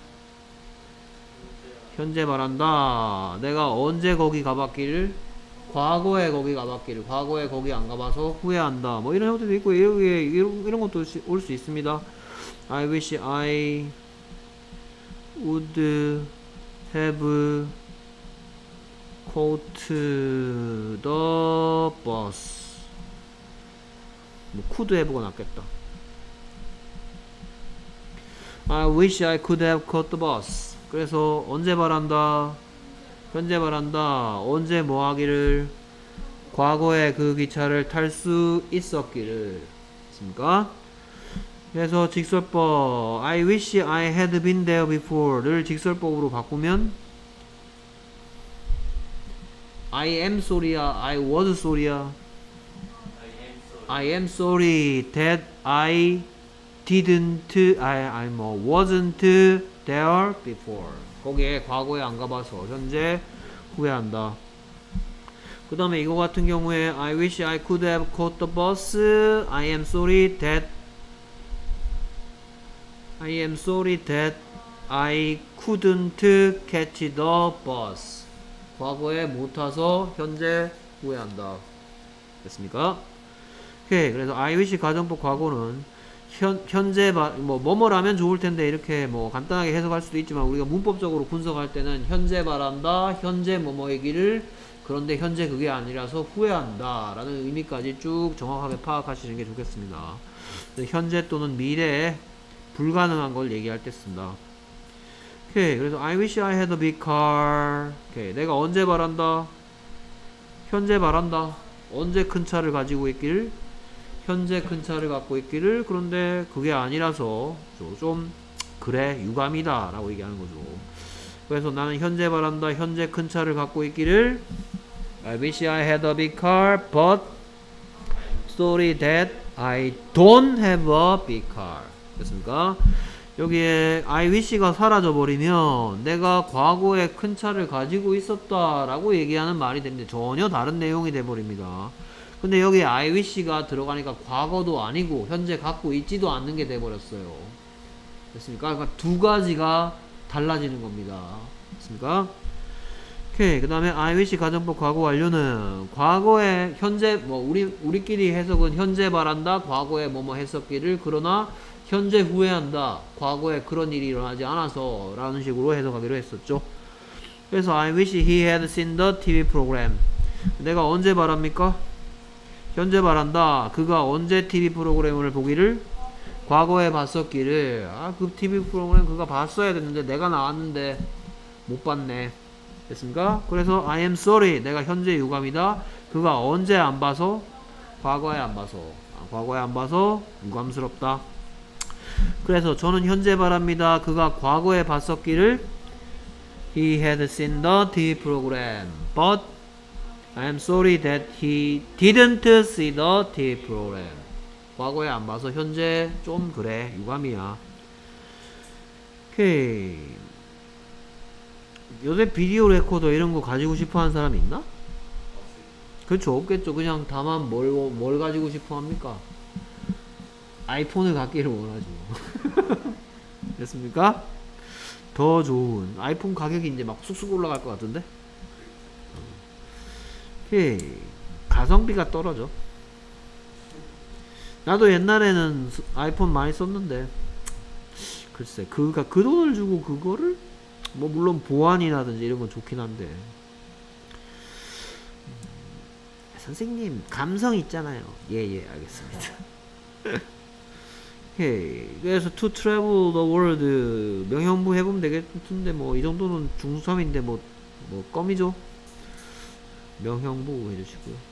현재 말한다. 내가 언제 거기 가봤기를, 과거에 거기 가봤기를, 과거에 거기 안 가봐서 후회한다. 뭐 이런 형태도 있고, 이런, 이런, 이런 것도 올 수 있습니다. I wish I would have caught the bus. 뭐 could have가 낫겠다. I wish I could have caught the bus. 그래서 언제 말한다? 현재 말한다. 언제 뭐 하기를? 과거에 그 기차를 탈 수 있었기를. 있습니까? 그래서 직설법 I wish I had been there before를 직설법으로 바꾸면 I am sorry야, I was sorry야. I am sorry that I didn't, I, I 뭐 wasn't there before. 거기에 과거에 안 가봐서 현재 후회한다. 그 다음에 이거 같은 경우에 I wish I could have caught the bus. I am sorry that I am sorry that I couldn't catch the bus. 과거에 못 타서 현재 후회한다. 됐습니까? 오케이. 그래서 I wish 가정법 과거는 현, 현재 바, 뭐 뭐뭐라면 좋을 텐데 이렇게 뭐 간단하게 해석할 수도 있지만, 우리가 문법적으로 분석할 때는 현재 말한다, 현재 뭐뭐이기를, 그런데 현재 그게 아니라서 후회한다 라는 의미까지 쭉 정확하게 파악하시는 게 좋겠습니다. 현재 또는 미래에 불가능한 걸 얘기할 때 쓴다. 오케이. 그래서 I wish I had a big car. 오케이. 내가 언제 말한다? 현재 말한다. 언제 큰 차를 가지고 있기를? 현재 큰 차를 갖고 있기를. 그런데 그게 아니라서 좀 그래 유감이다 라고 얘기하는 거죠. 그래서 나는 현재 말한다. 현재 큰 차를 갖고 있기를. I wish I had a big car, but sorry that I don't have a big car. 됐습니까? 여기에 I wish가 사라져 버리면 내가 과거에 큰 차를 가지고 있었다 라고 얘기하는 말이 됩니다. 전혀 다른 내용이 돼 버립니다. 근데 여기 I wish가 들어가니까 과거도 아니고 현재 갖고 있지도 않는 게 돼버렸어요. 됐습니까? 그러니까 두 가지가 달라지는 겁니다. 됐습니까? 오케이. 그 다음에 I wish 가정법 과거 완료는 과거에 현재 뭐 우리 우리끼리 해석은 현재 바란다 과거에 뭐뭐 했었기를 그러나 현재 후회한다 과거에 그런 일이 일어나지 않아서 라는 식으로 해석하기로 했었죠. 그래서 I wish he had seen the 티비 program. 내가 언제 바랍니까? 현재 바란다 그가 언제 티비 프로그램을 보기를 과거에 봤었기를. 아, 그 티비 프로그램 그가 봤어야 됐는데 내가 나왔는데 못 봤네. 됐습니까? 그래서 I am sorry 내가 현재 유감이다 그가 언제 안 봐서 과거에 안 봐서 아, 과거에 안 봐서 유감스럽다. 그래서 저는 현재 바랍니다 그가 과거에 봤었기를 He had seen the 티비 program but I am sorry that he didn't see the 티비 program. 과거에 안 봐서 현재 좀 그래 유감이야. 오케이. 요새 비디오 레코더 이런 거 가지고 싶어 하는 사람 있나? 그렇죠. 없겠죠. 그냥 다만 뭘, 뭘 가지고 싶어 합니까? 아이폰을 갖기를 원하죠. 됐습니까? 더 좋은 아이폰 가격이 이제 막 쑥쑥 올라갈 것 같은데. 오케이. 가성비가 떨어져. 나도 옛날에는 아이폰 많이 썼는데 글쎄 그가 그 돈을 주고 그거를 뭐 물론 보안이라든지 이런 건 좋긴 한데 음, 선생님 감성 있잖아요. 예예 예, 알겠습니다. 오케이. 그래서 to travel the world 명형부 해보면 되겠는데 뭐 이 정도는 중삼인데 뭐 뭐 껌이죠. 명형부 해주시고요.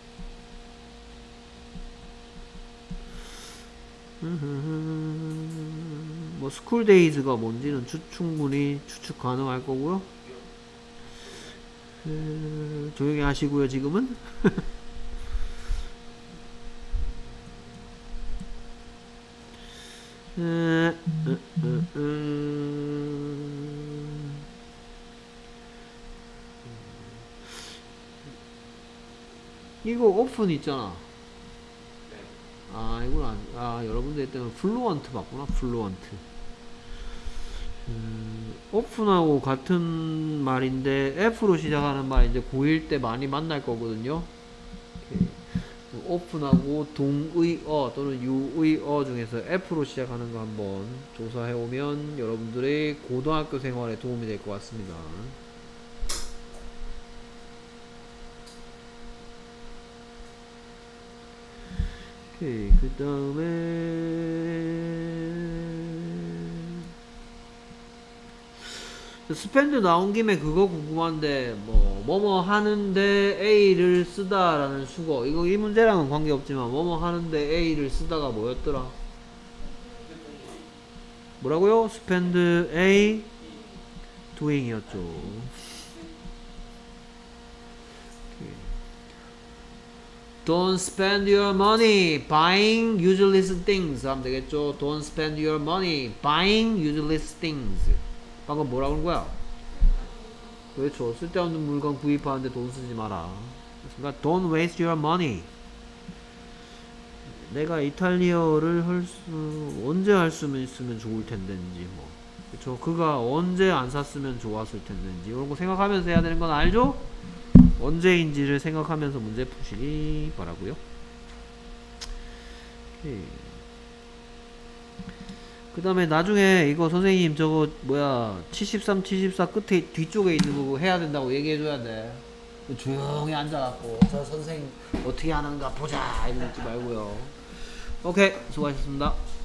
뭐 스쿨데이즈가 뭔지는 추, 충분히 추측 가능할 거고요. 에, 조용히 하시고요 지금은. 에, 에, 에, 에. 이거 오픈 있잖아. 아, 이건 안, 아, 여러분들 때문에 플루언트 봤구나, 플루언트. 음, 오픈하고 같은 말인데, F로 시작하는 말 이제 고일 때 많이 만날 거거든요. 오케이. 오픈하고 동의어 또는 유의어 중에서 F로 시작하는 거 한번 조사해 오면 여러분들의 고등학교 생활에 도움이 될 것 같습니다. 오케이, 그 다음에 스펜드 나온 김에 그거 궁금한데 뭐 뭐뭐 하는데 A를 쓰다 라는 수거 이거 이 문제랑은 관계없지만 뭐뭐 하는데 A를 쓰다가 뭐였더라? 뭐라고요? spend A doing 이었죠. Don't spend your money buying useless things 하면 되겠죠. Don't spend your money buying useless things. 방금 뭐라고 하는 거야? 그렇죠. 쓸데없는 물건 구입하는데 돈 쓰지 마라. 그러니까 don't waste your money. 내가 이탈리아어를 할 수, 언제 할 수 있으면 좋을 텐데인지 뭐. 그렇죠. 그가 언제 안 샀으면 좋았을 텐데인지 이런 거 생각하면서 해야 되는 건 알죠? 언제인지를 생각하면서 문제 푸시기 바라고요. 그 다음에 나중에 이거 선생님 저거 뭐야 칠십삼, 칠십사 끝에 뒤쪽에 있는 거 해야 된다고 얘기해줘야 돼. 조용히 앉아갖고 저 선생님 어떻게 하는가 보자 이러지 말고요. 오케이 수고하셨습니다.